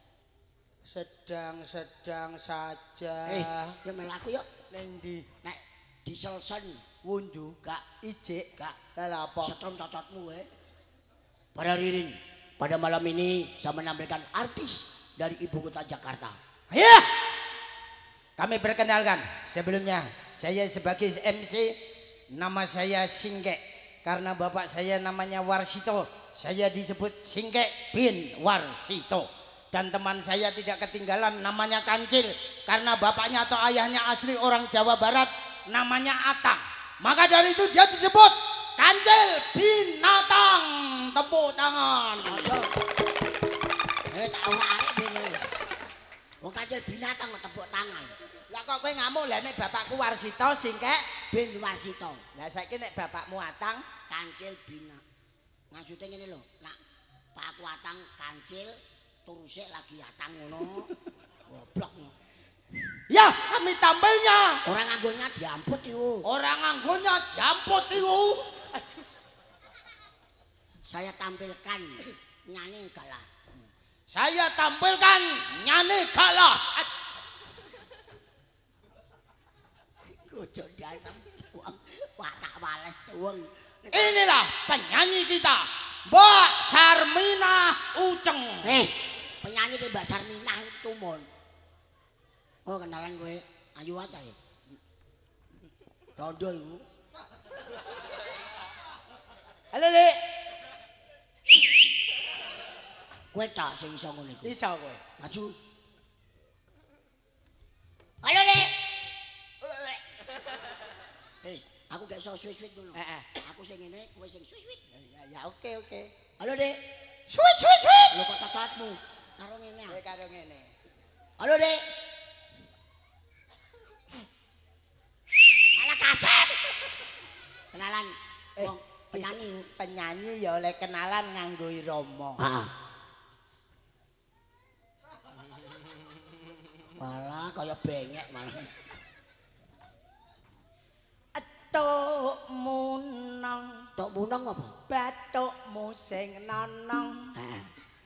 Sedang saja. ya melaku yuk Neng di nek diselsen wundu gak ijik gak lah apa? setrum cocotmu pada Ririn pada malam ini saya menampilkan artis dari ibu kota Jakarta. Ya. Kami perkenalkan sebelumnya saya sebagai MC nama saya Singke karena bapak saya namanya Warsito saya disebut Singke bin Warsito dan teman saya tidak ketinggalan namanya Kancil karena bapaknya atau ayahnya asli orang Jawa Barat namanya Atang maka dari itu dia disebut Kancil binatang. Tepuk tangan. Ojo. Tak arek bene. Wong Kancil binatang kok tepuk tangan. Lah kok kowe ngamuk lah nek bapakku Warsito Singkek bin Warsito. Lah saiki nek bapakmu Atang Kancil bina. Maksudnya ngene lho, nak Pak Atang Kancil turusik lagi Atang ngono. Goblok. Ya, kami tampilnya. Orang nganggonya diamput iku. Orang nganggonya diamput iku. Saya tampilkan nyanyi galah. Saya tampilkan nyanyi galah. Ojo dasar tuang. Wah tak bales tuang. Inilah penyanyi kita, Mbak Sarmina Uceng. Penyanyi di Mbak Sarmina itu mon. Oh kenalan gue, ayu aja ya. Rondo iku. Halo, Dik. Gue tak sing iso ngono iku. Iso kowe. Maju. Halo, Dik. Hei, aku gak iso suwit-suwit ngono. Aku sing ngene, kowe sing suwit-suwit. Ya oke. Halo, Dik. Suwit. Lho kok cocotmu karo ngene. Karo ngene. Halo, Dik. Ala kasep. Kenalan wong penyanyi ya oleh kenalan nganggo irama. Heeh. Malah kaya bengek malah. Tuk munang. Tok munang apa? Bathukmu sing nonong. Heeh.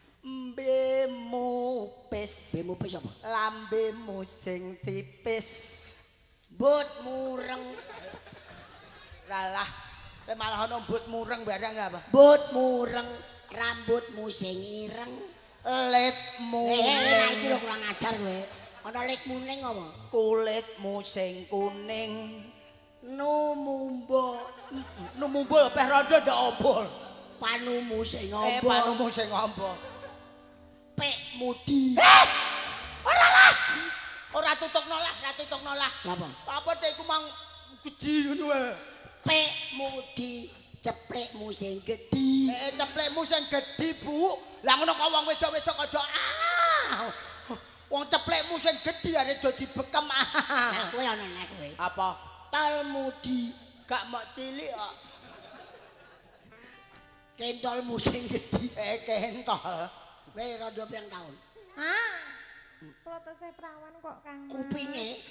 Mbemu pis. Bemu pis apa? Lambemu sing tipis. But mureng. Lalah, malah ana but mureng barang apa? But mureng, rambutmu sing ireng. Litmu. Iki lho kurang ajar kowe. Ana litmu ning apa? Kulitmu sing kuning. Numumbo. Numumbul peh rondo ndak obol. Panumu sing apa? Panumu sing apa? Pek mudi. Ora lah. Ora tutukno lah. Napa? Apa tek iku mang gedhi ngono wae. Pek mudi, ceplekmu sing gedhi. Ceplekmu sing gedhi, Bu. Lah ngono kok wong wedok-wedok kok wong ceplekmu sing gedhi arep dadi bekem. Lah kowe ana nek kowe. Apa? Talmudi, gak mok cilik kok. Kentolmu sing gedhi. Kentol. Kowe rada pirang taun? Hah? Kula tesih prawan kok, Kang. Kupinge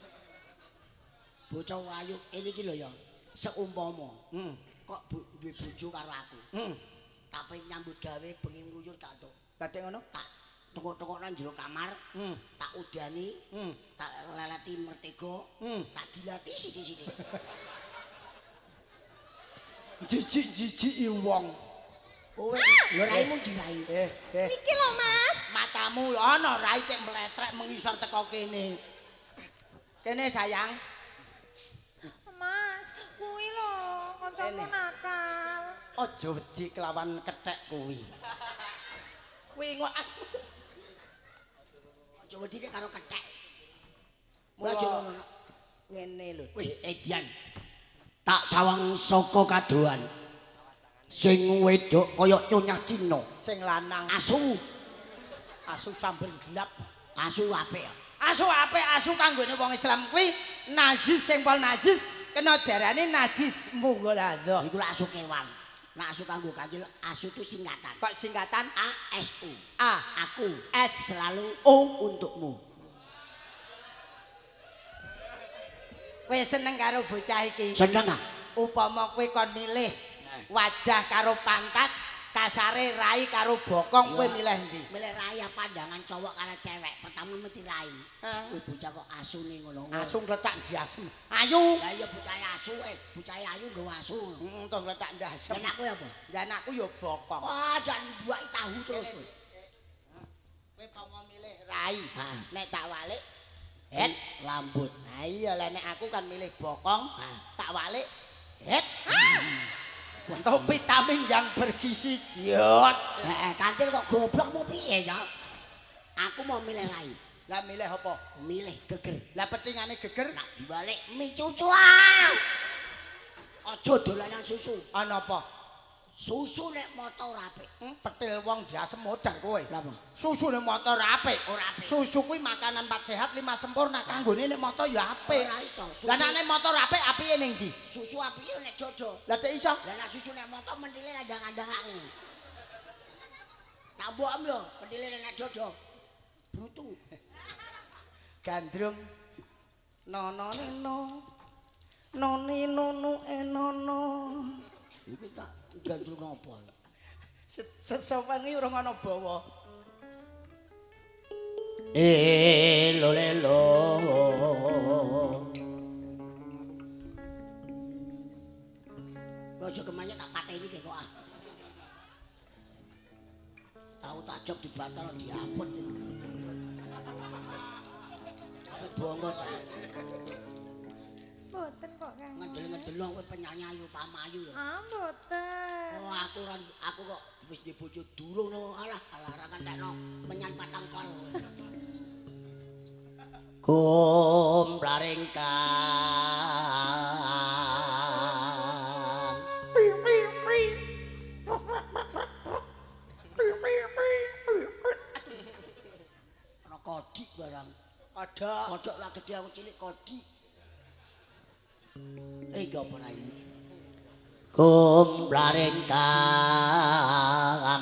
bocah ayu ini iki lho ya. Seumpama kok duwe bojo karo aku. Tapi nyambut gawe bengi ngluyur tak entuk. Batik ngono? Tak tengok-tengok nang jero kamar, tak udani, tak leleti mertega, tak dilati sithik-sithik. Jijik-jijiki wong. Kowe lho raimu dirai. Niki lho, Mas. Matamu ana rai cek meletrek mengisor teko kene. Kene sayang. Mas, kuwi lho kancamu nakal. Aja wedi kelawan kethek kuwi. Kuwi ngok Aja wedi karo kethek. Mula ngene lho. Wih, Edian. Tak sawang saka kadohan. Sing wedok kaya Nyonya Cina. Sing lanang Asu. asu sambel gelap. Asu apik. Asu apik asu kanggone wong Islam kuwi najis sing pol najis kena diarani najis munggulado. Iku lak asu kewan. Nek asu kanggo kanjil asu itu singkatan. Kok singkatan ASU. A. Aku. S. Selalu O. untukmu. Kowe seneng karo bocah iki? Seneng ah. Upama kowe kon milih wajah karo pantat, kasare rai karo bokong, kowe milih ndi? Milih rai pandangan cowok karo cewek. Pertama mesti rai. Kowe bocah kok asune ngono. Asu ngletak diasem. Ayu. Lah iya bocah asu bocah ayu nggo asu. Heeh, to ngletak ndasem. Dan aku apa? Dan aku ya bokong. Wah, dan buaki tahu terus kowe. Kowe pamo milih rai. Nek tak walik Het lambut. Nah iya lah nek aku kan milih bokong, tak walik het. Untuk vitamin yang bergizi jiot. Kancil kok goblokmu piye ya? Aku mau milih rai. Lah milih apa? Milih geger. Lah petingane geger Nak dibalik mie cucuan. Aja dolanan susu. ana apa? Susu nek moto ora apik. Petil wong diasem modar kowe. Lha apa? Susu nek motor apik. Ora apik. Susu kuwi makanan 4 sehat 5 sempurna kanggone nek moto ya apik. Ora iso. Lah nek motor apik apike ning ndi? Susu apike nek dodo. Lah tek iso. Lah nek susu nek moto mentile andang-andangake. Tak mbok yo, mentile nek dodo. Brutu. Gandrung nono neno. Noni nunu enono. Iku tak gandrung apa? Sesopan iki urung ana bawa. Lelo lelo. Aja kemanya tak pateni kok ah. Tahu tak job dibatal diampun. Apa bongo ta? Mboten kok Kang. Ngedel-ngedel kowe penyanyi ayu pamayu ya. Ah, mboten. Oh aku kok wis di bojo durung no. Alah kan tekno menyan patang kol. Gombraring kang ana kodik barang. Ada. Kodok lah gede aku cilik kodik. Gak pernah ini. Gombraring kang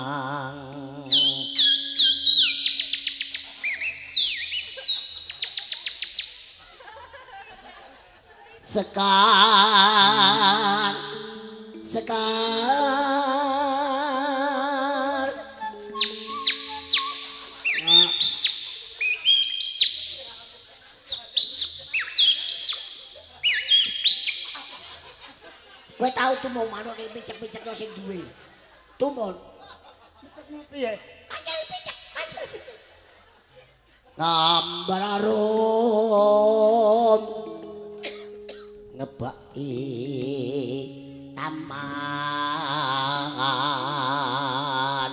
sekar kowe tau tumbon manuk ning picek-picek sing duwe tumbon Piye? Anjel picek gambar arum ngebaki taman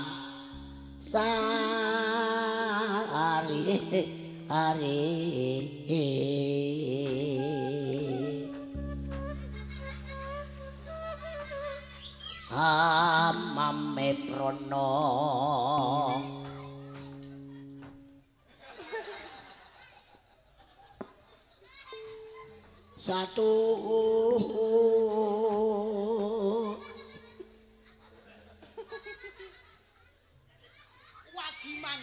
ari amame prono satu Wagiman.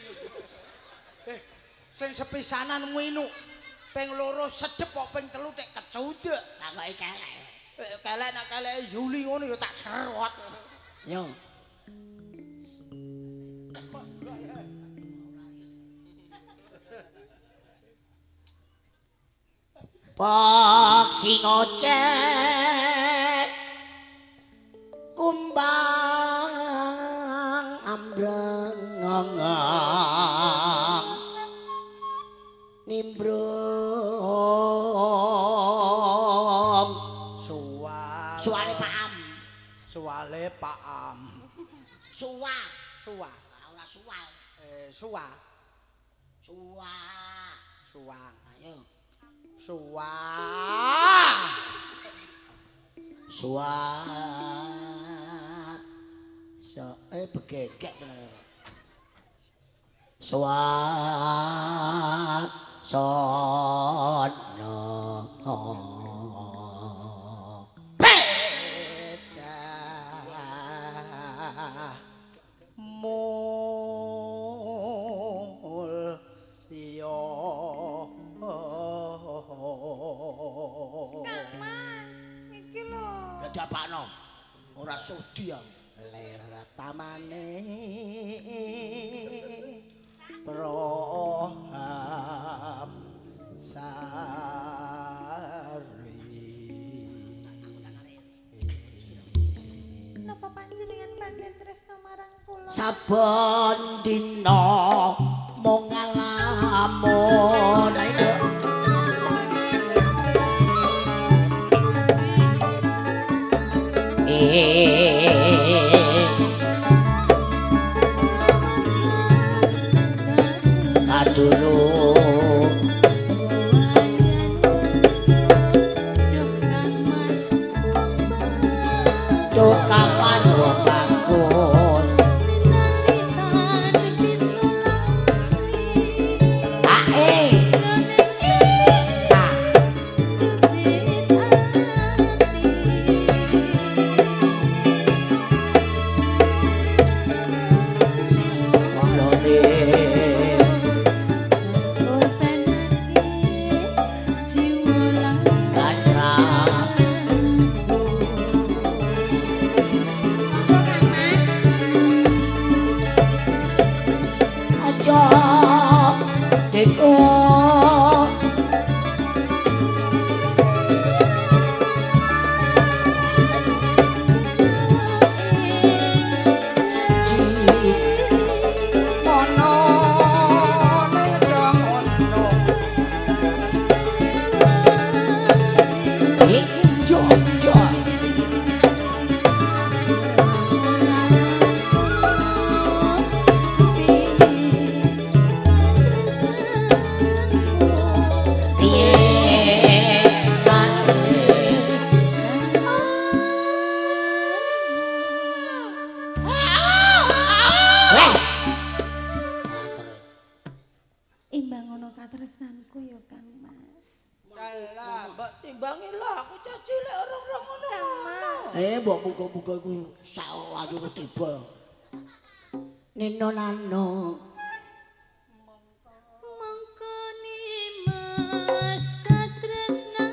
Sing sepisanan nginu. Ping loro sedep kok ping telu tek kecudek. takoki kelek. Kelek nek kelek Yuli ngono ya tak serot. Yo. Pak sing ngoceh kumbang ambrang nimbrung suwale Pak Am Suwale Pak Am. suwa Suwa. ora suwal Suwa. suwa Suwang. ayo Suwa. suwa begegek bener suwa sono Dapakno ora sudi ler tamane proham sari napa panjenengan panjen tresna marang kula saben dina mung ngalamun kadulu tukang mas wong imbang ngono katresnanku ya Kang Mas. Lah, mbak timbangi lah, aku caci lek orang-orang ngono. Kang Mas. mbok muga-muga iku sak ayu tiba. Nino nano. Mongkone Mas katresnan.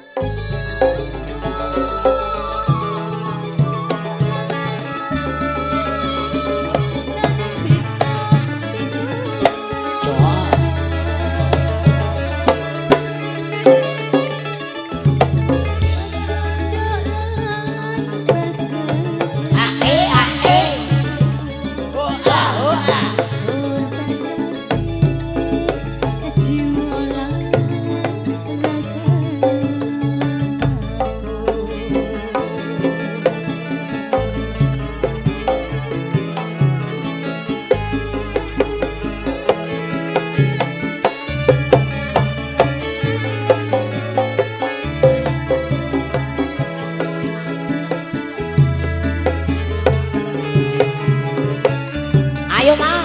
Ayo Ma.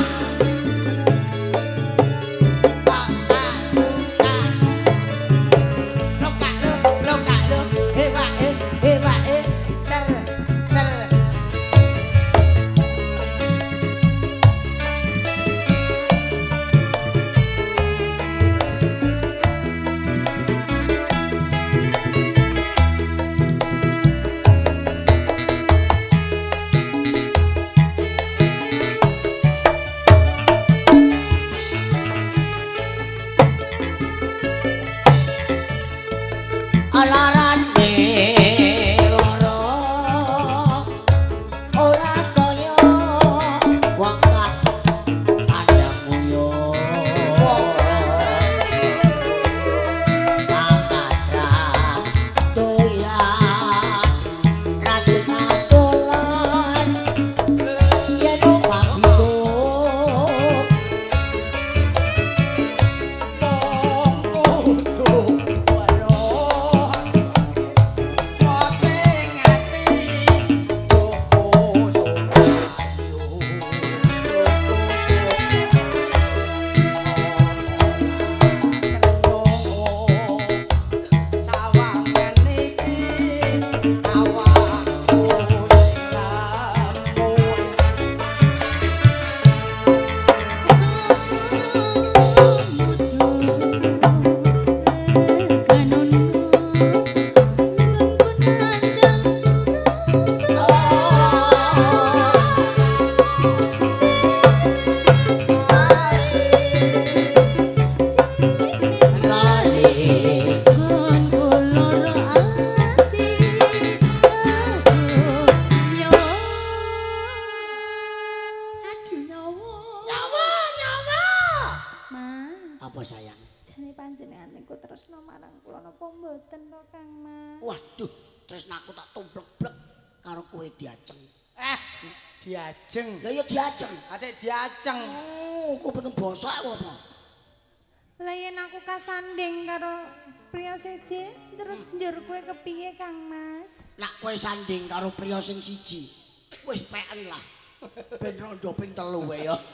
Apa sayang? Jane panjenengan niku tresna marang kula napa mboten to Kang Mas? Waduh, tresnaku tak tumplek-blek karo kowe diaceng. Diajeng. Lah ya diaceng. Adik diaceng. Oh, kuping bosok apa? Lah yen aku kasanding karo priya seje terus njur kowe kepiye Kang Mas? Nak kowe sanding karo priya sing siji. Wis peken lah. Ben rondo ping 3 wae ya.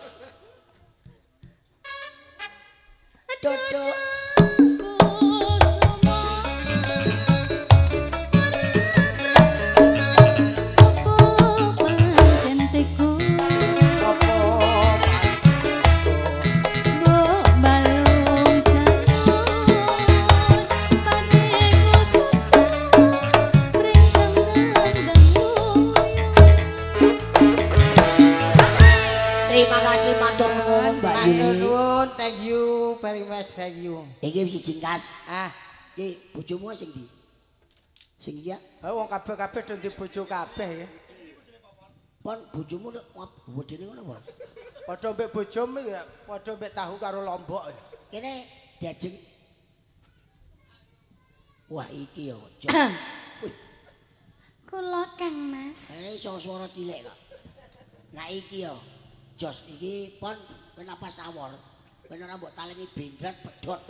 Dodok. Terima kasih matur nuwun Mbak Yuli. Thank you very much, thank you. Iki wis jingkas. Iki bojomu sing ndi? Sing iki ya? wong kabeh-kabeh do di bojo kabeh ya. Pon bojomu nek wedene ngono apa? Padha mbek bojomu ya, padha mbek tahu karo lombok ya. Kene diajeng. Wah iki ya. Kula Kang Mas. Iso swara cilik kok. Nah iki ya. Jos iki pon kenapa sawor? Ben ora mbok taleni bendrat pedhot.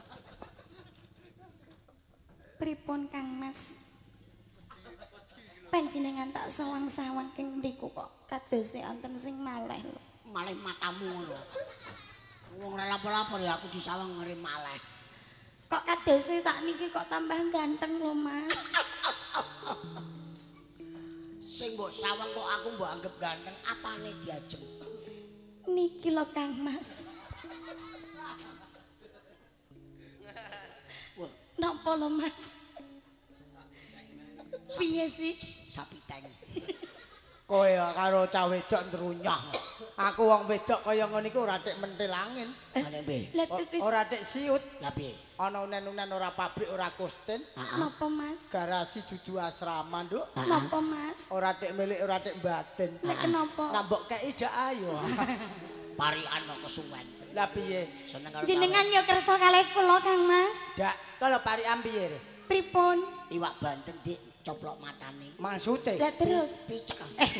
Pripun Kang Mas? Panjenengan tak sawang-sawang keng mriku kok kadose wonten sing maleh lho. Malih matamu ngono. Wong ora lapo-lapo ya aku disawang ngeri maleh. Kok kadose sakniki kok tambah ganteng lho Mas. Sing mbok sawang kok aku mbok anggap ganteng apane diajeng. Niki lho Kang Mas. Wah, Napa lho Mas? Piye sih? sapiteng. Kowe karo cah wedok ndrunyah. Aku wong wedok kaya ngono iku ora tek mentil angin. Ane piye? Lah tipis. Ora tek siut. Lah piye? Ana unen-unen ora pabrik ora kosten. Napa Mas? Garasi dudu asrama, Nduk. Napa Mas? Ora tek milik, ora tek batin. Lah kenapa? Nambok kei dak ayo. Parikan kok kesuwen. Lah piye? Seneng karo Jenengan yo kersa kalih kula Kang Mas. Dak kalau parikan piye? Pripun? iwak bandeng dik coplok matane. Maksude? Lah terus Picek.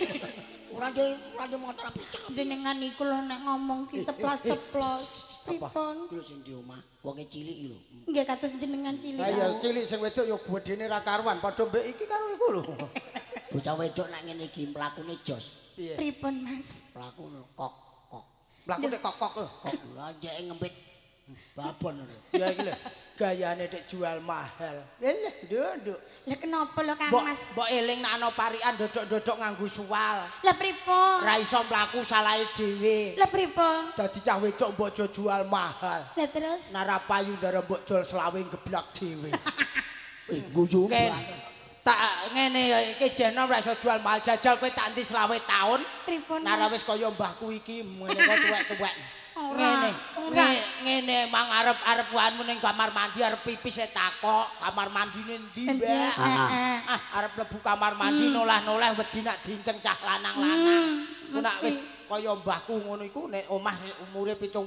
Ora de motor picek. jenengan niku lho nek ngomong ki ceplos-ceplos. Pripun? Kuwi sing di omah, wonge cilik iki lho. Nggih kados jenengan cilik. Lah ya cilik sing wedok ya gedene ra karuan, padha mbek iki karo iku lho. Bocah wedok nek ngene iki mlakune jos. Piye? Pripun Mas? Mlaku kok. Mlaku nek kokok lho. Kok lha ndek ngempit babon lho. Ya iki lho, gayane nek jual mahal. Lha nduk. Lah kenapa lho Kang Mbok Mas? mbok eling nek ana parikan dodok-dodok nganggo suwal. Lah pripun? Ra iso mlaku salahe dhewe. Lah pripun? Dadi cah wedok mbok aja jual mahal. Lah terus? Nara payu ndara mbok dol selawe geblak dhewe. Guyu Tak ngene ya iki jeno ora iso jual mahal jajal kowe tak enti selawe taun. Pripun? Nara Mas? wis kaya mbahku iki ngene kok tuwek-tuwek. Ora. Ngene mang arep wanmu ning kamar mandi arep pipis takok kamar mandine ndi Mbak? Arep mlebu kamar mandi nolah-nolah wedi nak dinceng cah lanang-lanang. Nek wis kaya mbahku ngono iku nek omah umure 78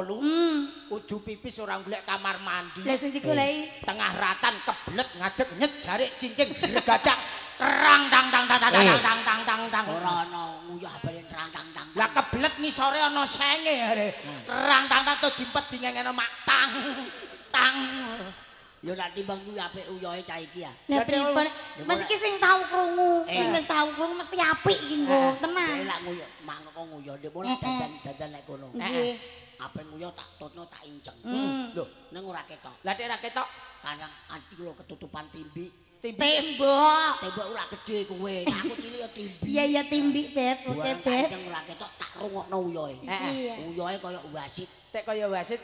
kudu pipis ora golek kamar mandi. Lah sing digoleki Tengah ratan keblet ngadeg nyet jarik cincing gregadak terang tang tang tang tang tang tang tang tang. ora ana nguyah balen terang tang tang. Lah keblet ngisore ana senge are. Terang tang tang to dimpet dingengene mak tang tang. Yo nek timbang kuwi apik uyohe cah iki ya. Lah pripun? Mas iki sing tau krungu, sing wis tau krungu mesti apik iki nggo, tenan. Lek nguyah mak kok nguyah ndek mulai dadan nek kono. Nggih. Apa nguyah tak tutno tak inceng. Lho, Nang ora ketok. lah nek ra ketok Kadang anti kula ketutupan timbi. Tembok. Tembok ora gede kowe. Aku cilik ya timbi. Iya ya timbik Beb, oke Buang Beb. kenceng ora ketok tak rungokno uyohe. Iya. Uyohe kaya wasit. tek kaya wasit.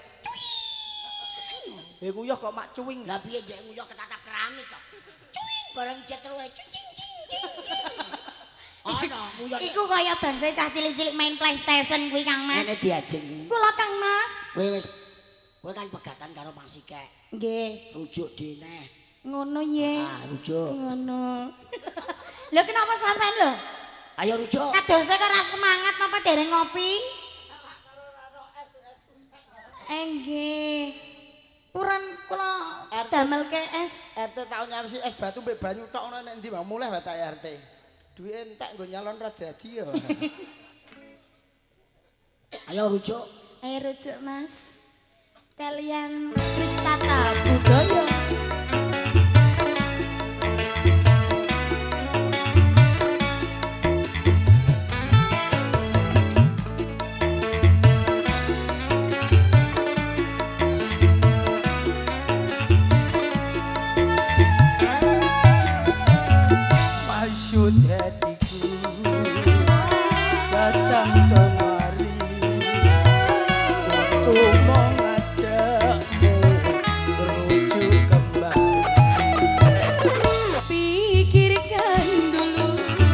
Nguyah kok mak cuwing. Lah piye jek nguyah ketatap keramik kok. Cuing barang ijat terus cing cing cing. Ana nguyah. Iku kaya bangsa cah cilik-cilik main PlayStation kuwi Kang Mas. Ngene diajeng. Kula Kang Mas. Kowe kan pegatan karo Mang Sikek. Nggih. Rujuk deneh. Ngono ye. Rujuk. Ngono. Lho kenapa sampean lho? Ayo rujuk. Kadose kok ora semangat napa dereng ngopi? Nggih. damel ke es. RT tau nyawisi es batu mbek banyu tok ngono nek ndi mulih wae tak RT. Duwe entek nggo nyalon ra dadi ya. Ayo rujuk. Ayo rujuk Mas. Kalian Kristata Budoyo. Maksud hatiku datang kemari untuk mengajakmu menuju kembali. Pikirkan dulu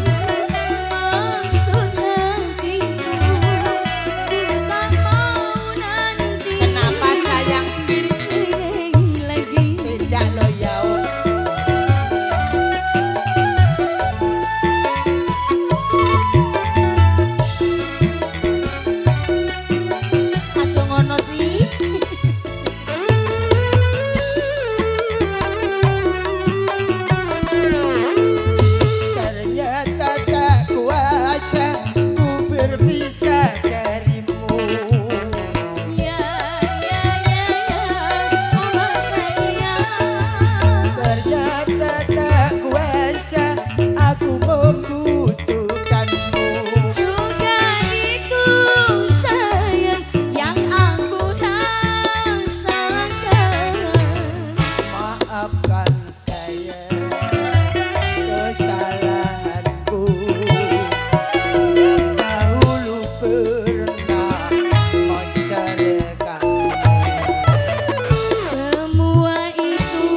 maksud hatiku. Ku tak mau nanti. Kenapa sayang bercerai lagi? tidak loyal? Aja ngono sih. Ternyata tak kuasa ku berpisah darimu. Ya, oh sayang. Ternyata tak kuasa aku membutuhkanmu. Juga itu sayang yang aku rasakan. Maafkan saya kesalahanku yang dahulu pernah menceraikanmu. Semua itu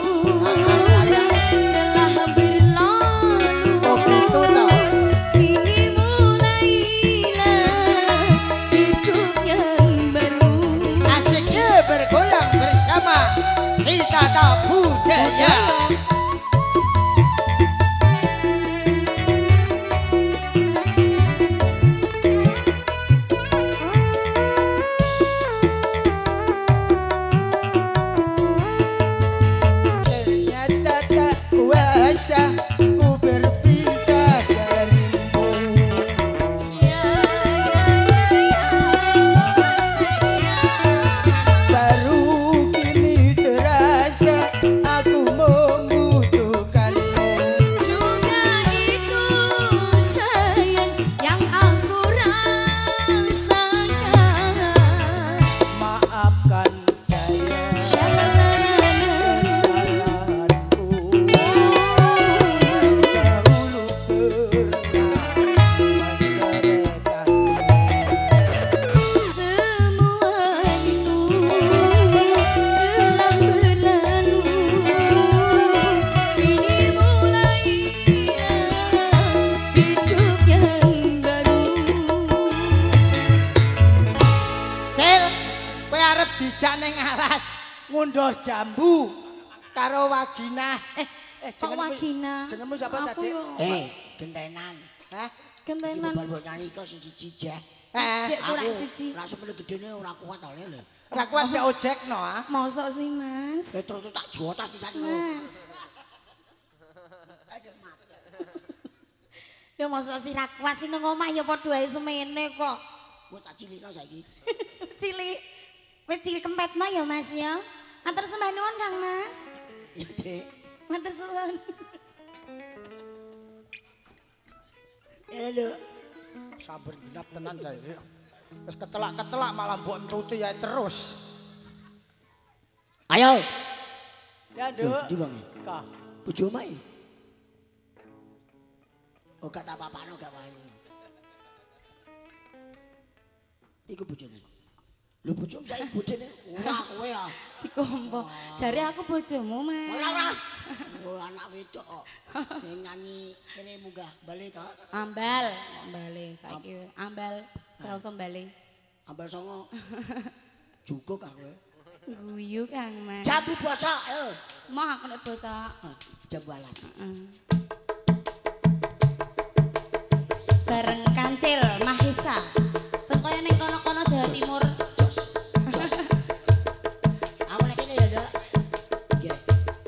telah berlalu. Oh gitu tau. Kini mulailah hidup yang baru. Asiknya bergoyang bersama Citata Budaya. Ternyata tak kuasa ku berpisah darimu. Ya, oh sayang. Baru kini terasa aku membutuhkanmu. Juga itu sayang yang aku rasakan. Maafkan saya Shalalala. kesalahanku yang dahulu pernah menceraikanmu. Semua itu telah berlalu. Kini mulailah hidup yang baru. Cil, kowe arep dijak ning alas ngunduh jambu karo Wagina. Kok Wagina? Jenengmu siapa Aku tadi? yo. Gentenan. Hah? Gentenan. Iki buat nyanyi kok siji cijeh. Cek kurang siji. Ora semene gedene ora kuat to lho. Ora kuat nek ojekno ah. Mosok sih, Mas? Terus tak jotas pisan lho. Mas. Ya mosok sih ra kuat sing nang omah ya padha ae semene kok. Gua tak cilikno saiki. Cilik. Wis dikempetno ya, Mas ya. Matur sembah nuwun, Kang Mas. Ya, Dik. Matur suwun. Lho. Sabar genap tenan saiki. Wis ketelak-ketelak malah mbok entuti ya terus. Ayo. Ya, Lho, Nduk. ndi wong? Kah. Bojo mae. Oh, gak tak apa-apano gak wae. Iku bojone. Lho bojomu saiki bojone ora kowe ya. Iku apa? Jare aku bojomu, Mas. Ora. Oh, anak wedok kok. Sing nyanyi kene munggah bali to. Ambal, ambale saiki ambal ora usah bali. Ambal songo. Cukup ah kowe. Guyu Kang Mas. Jambu basa, ayo. Mah aku nek basa. Jambu alas. Bareng Kancil Mahisa. Sing kaya ning kono-kono Jawa Timur. Aku nek kene ya, Dak. Nggih.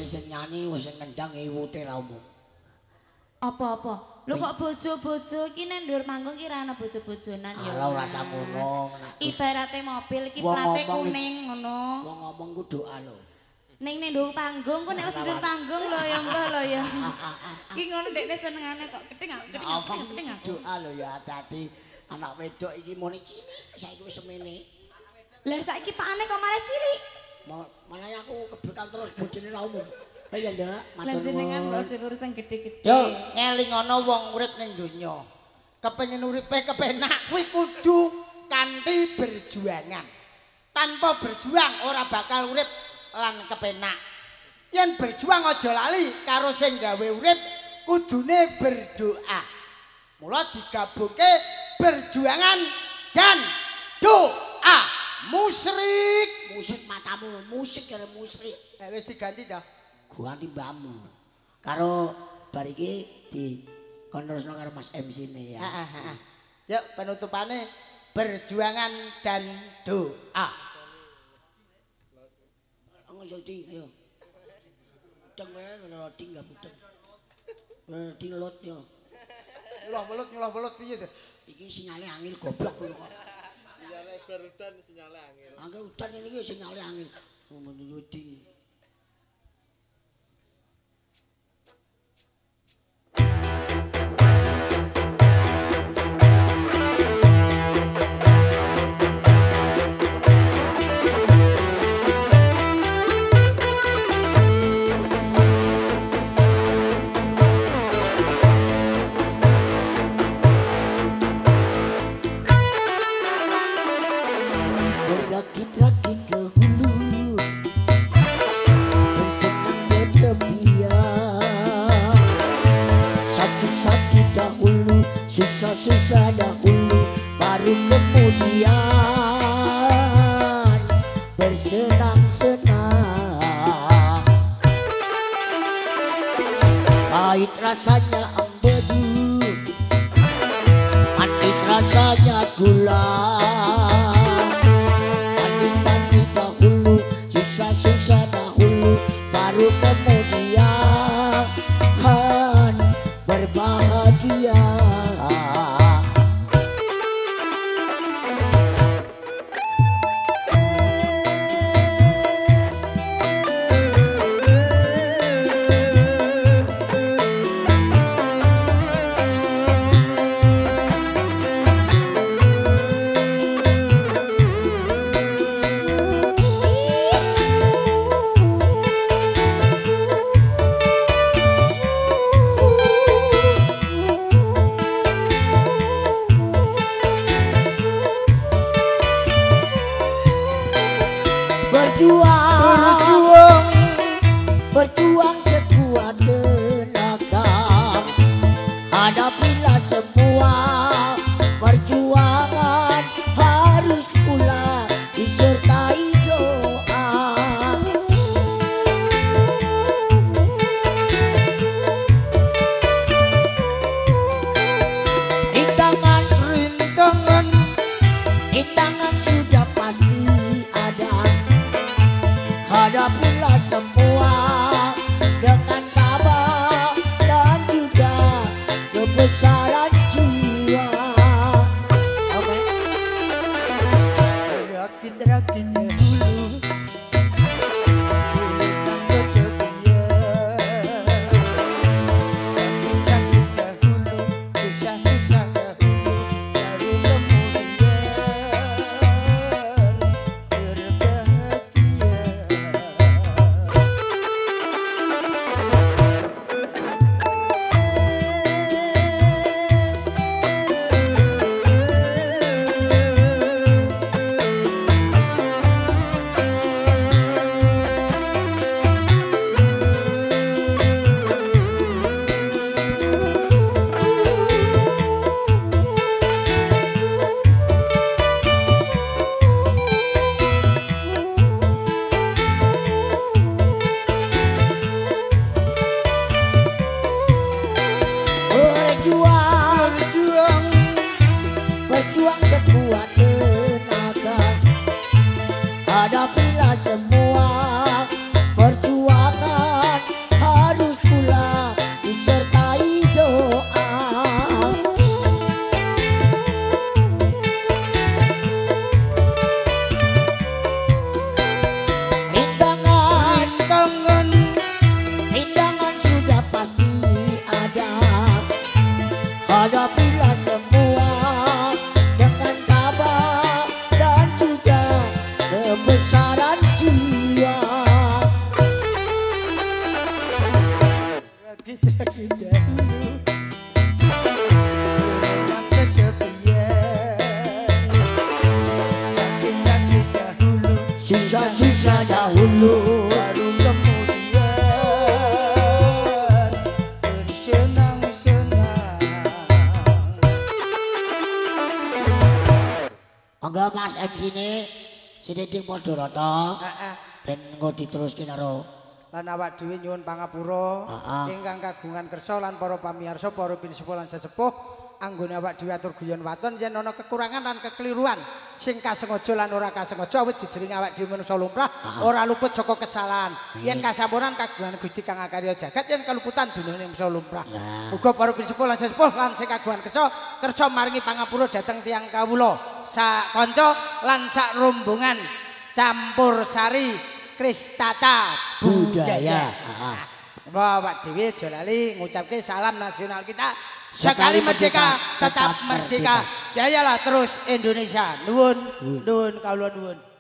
sing nyanyi wis ngendang iwute ra umum. Apa-apa? Lho kok bojo-bojo iki nang ndur manggung ki ra ana bojo-bojonan ya. Kalau rasa ngono. Ibarate mobil iki plate kuning ngono. Wong ngomong ku doa lho. Ning ndur panggung kok nek wis ndur panggung lho ya mbah lho ya. Iki ngono dekne senengane kok gedeng aku. Doa lho ya hati-hati. Anak wedok iki muni cilik saiki wis semene. Lah saiki pakane kok malah cilik. Malah aku kebekan terus bojone ra umum. Ya ndak, matur nuwun. Lah jenengan kok aja urusan gede-gede. Yo, ngeling ana wong urip ning donya. Kepengin uripe kepenak kuwi kudu kanthi berjuangan. Tanpa berjuang ora bakal urip lan kepenak. Yen berjuang aja lali karo sing gawe urip kudune berdoa. Mula digabungke berjuangan dan doa. Musyrik. Musik matamu, musik karo musyrik. Wis diganti ta? Ganti mbakmu. Karo bar iki di konerusno karo Mas MC ne ya. Heeh. Yuk penutupane berjuangan dan doa. Ayo di ayo. Deng wae ngono ding gak budeng. Di lot yo. Nyulah welut piye to? Iki sinyale angin goblok lho kok. Sinyale berudan sinyale angin. Angin udan ini sinyale angin. Ngono ding. Berakit-rakit ke hulu, bersenang di tepian. Sakit-sakit dahulu, susah-susah dahulu, baru kemudian bersenang-senang. Pahit rasanya empedu, manis rasanya gula. Susah dahulu baru kemudian berbahagia. istri dahulu berenang ke kebiyen sakit-sakit dahulu Sisa-sisa dahulu baru kemudian bersenang-senang. Monggo Mas MC ini Sididik Modoroto Heeh. ben engko diteruske karo Lan awak dhewe nyuwun pangapura Heeh. ingkang kagungan kersa lan para pamirsa para pinsepuh lan sesepuh anggone awak dhewe atur guyon waton yen ana kekurangan lan kekeliruan sing kasengaja lan ora kasengaja awit jejering awak dhewe manungsa lumrah ora luput saka kesalahan yen kasamuran kagungan Gusti kang akarya jagat yen kaluputan dunane manungsa lumrah uga para pinsepuh lan sesepuh lan sing kagungan kersa maringi pangapura dhateng tiyang kawula sak kanca lan sak rombongan campur sari Kristata budaya. Bapak dhewe aja lali ngucapke salam nasional kita. Sekali merdeka, tetap merdeka. Jayalah terus Indonesia. Nuwun, nuwun kawula nuwun.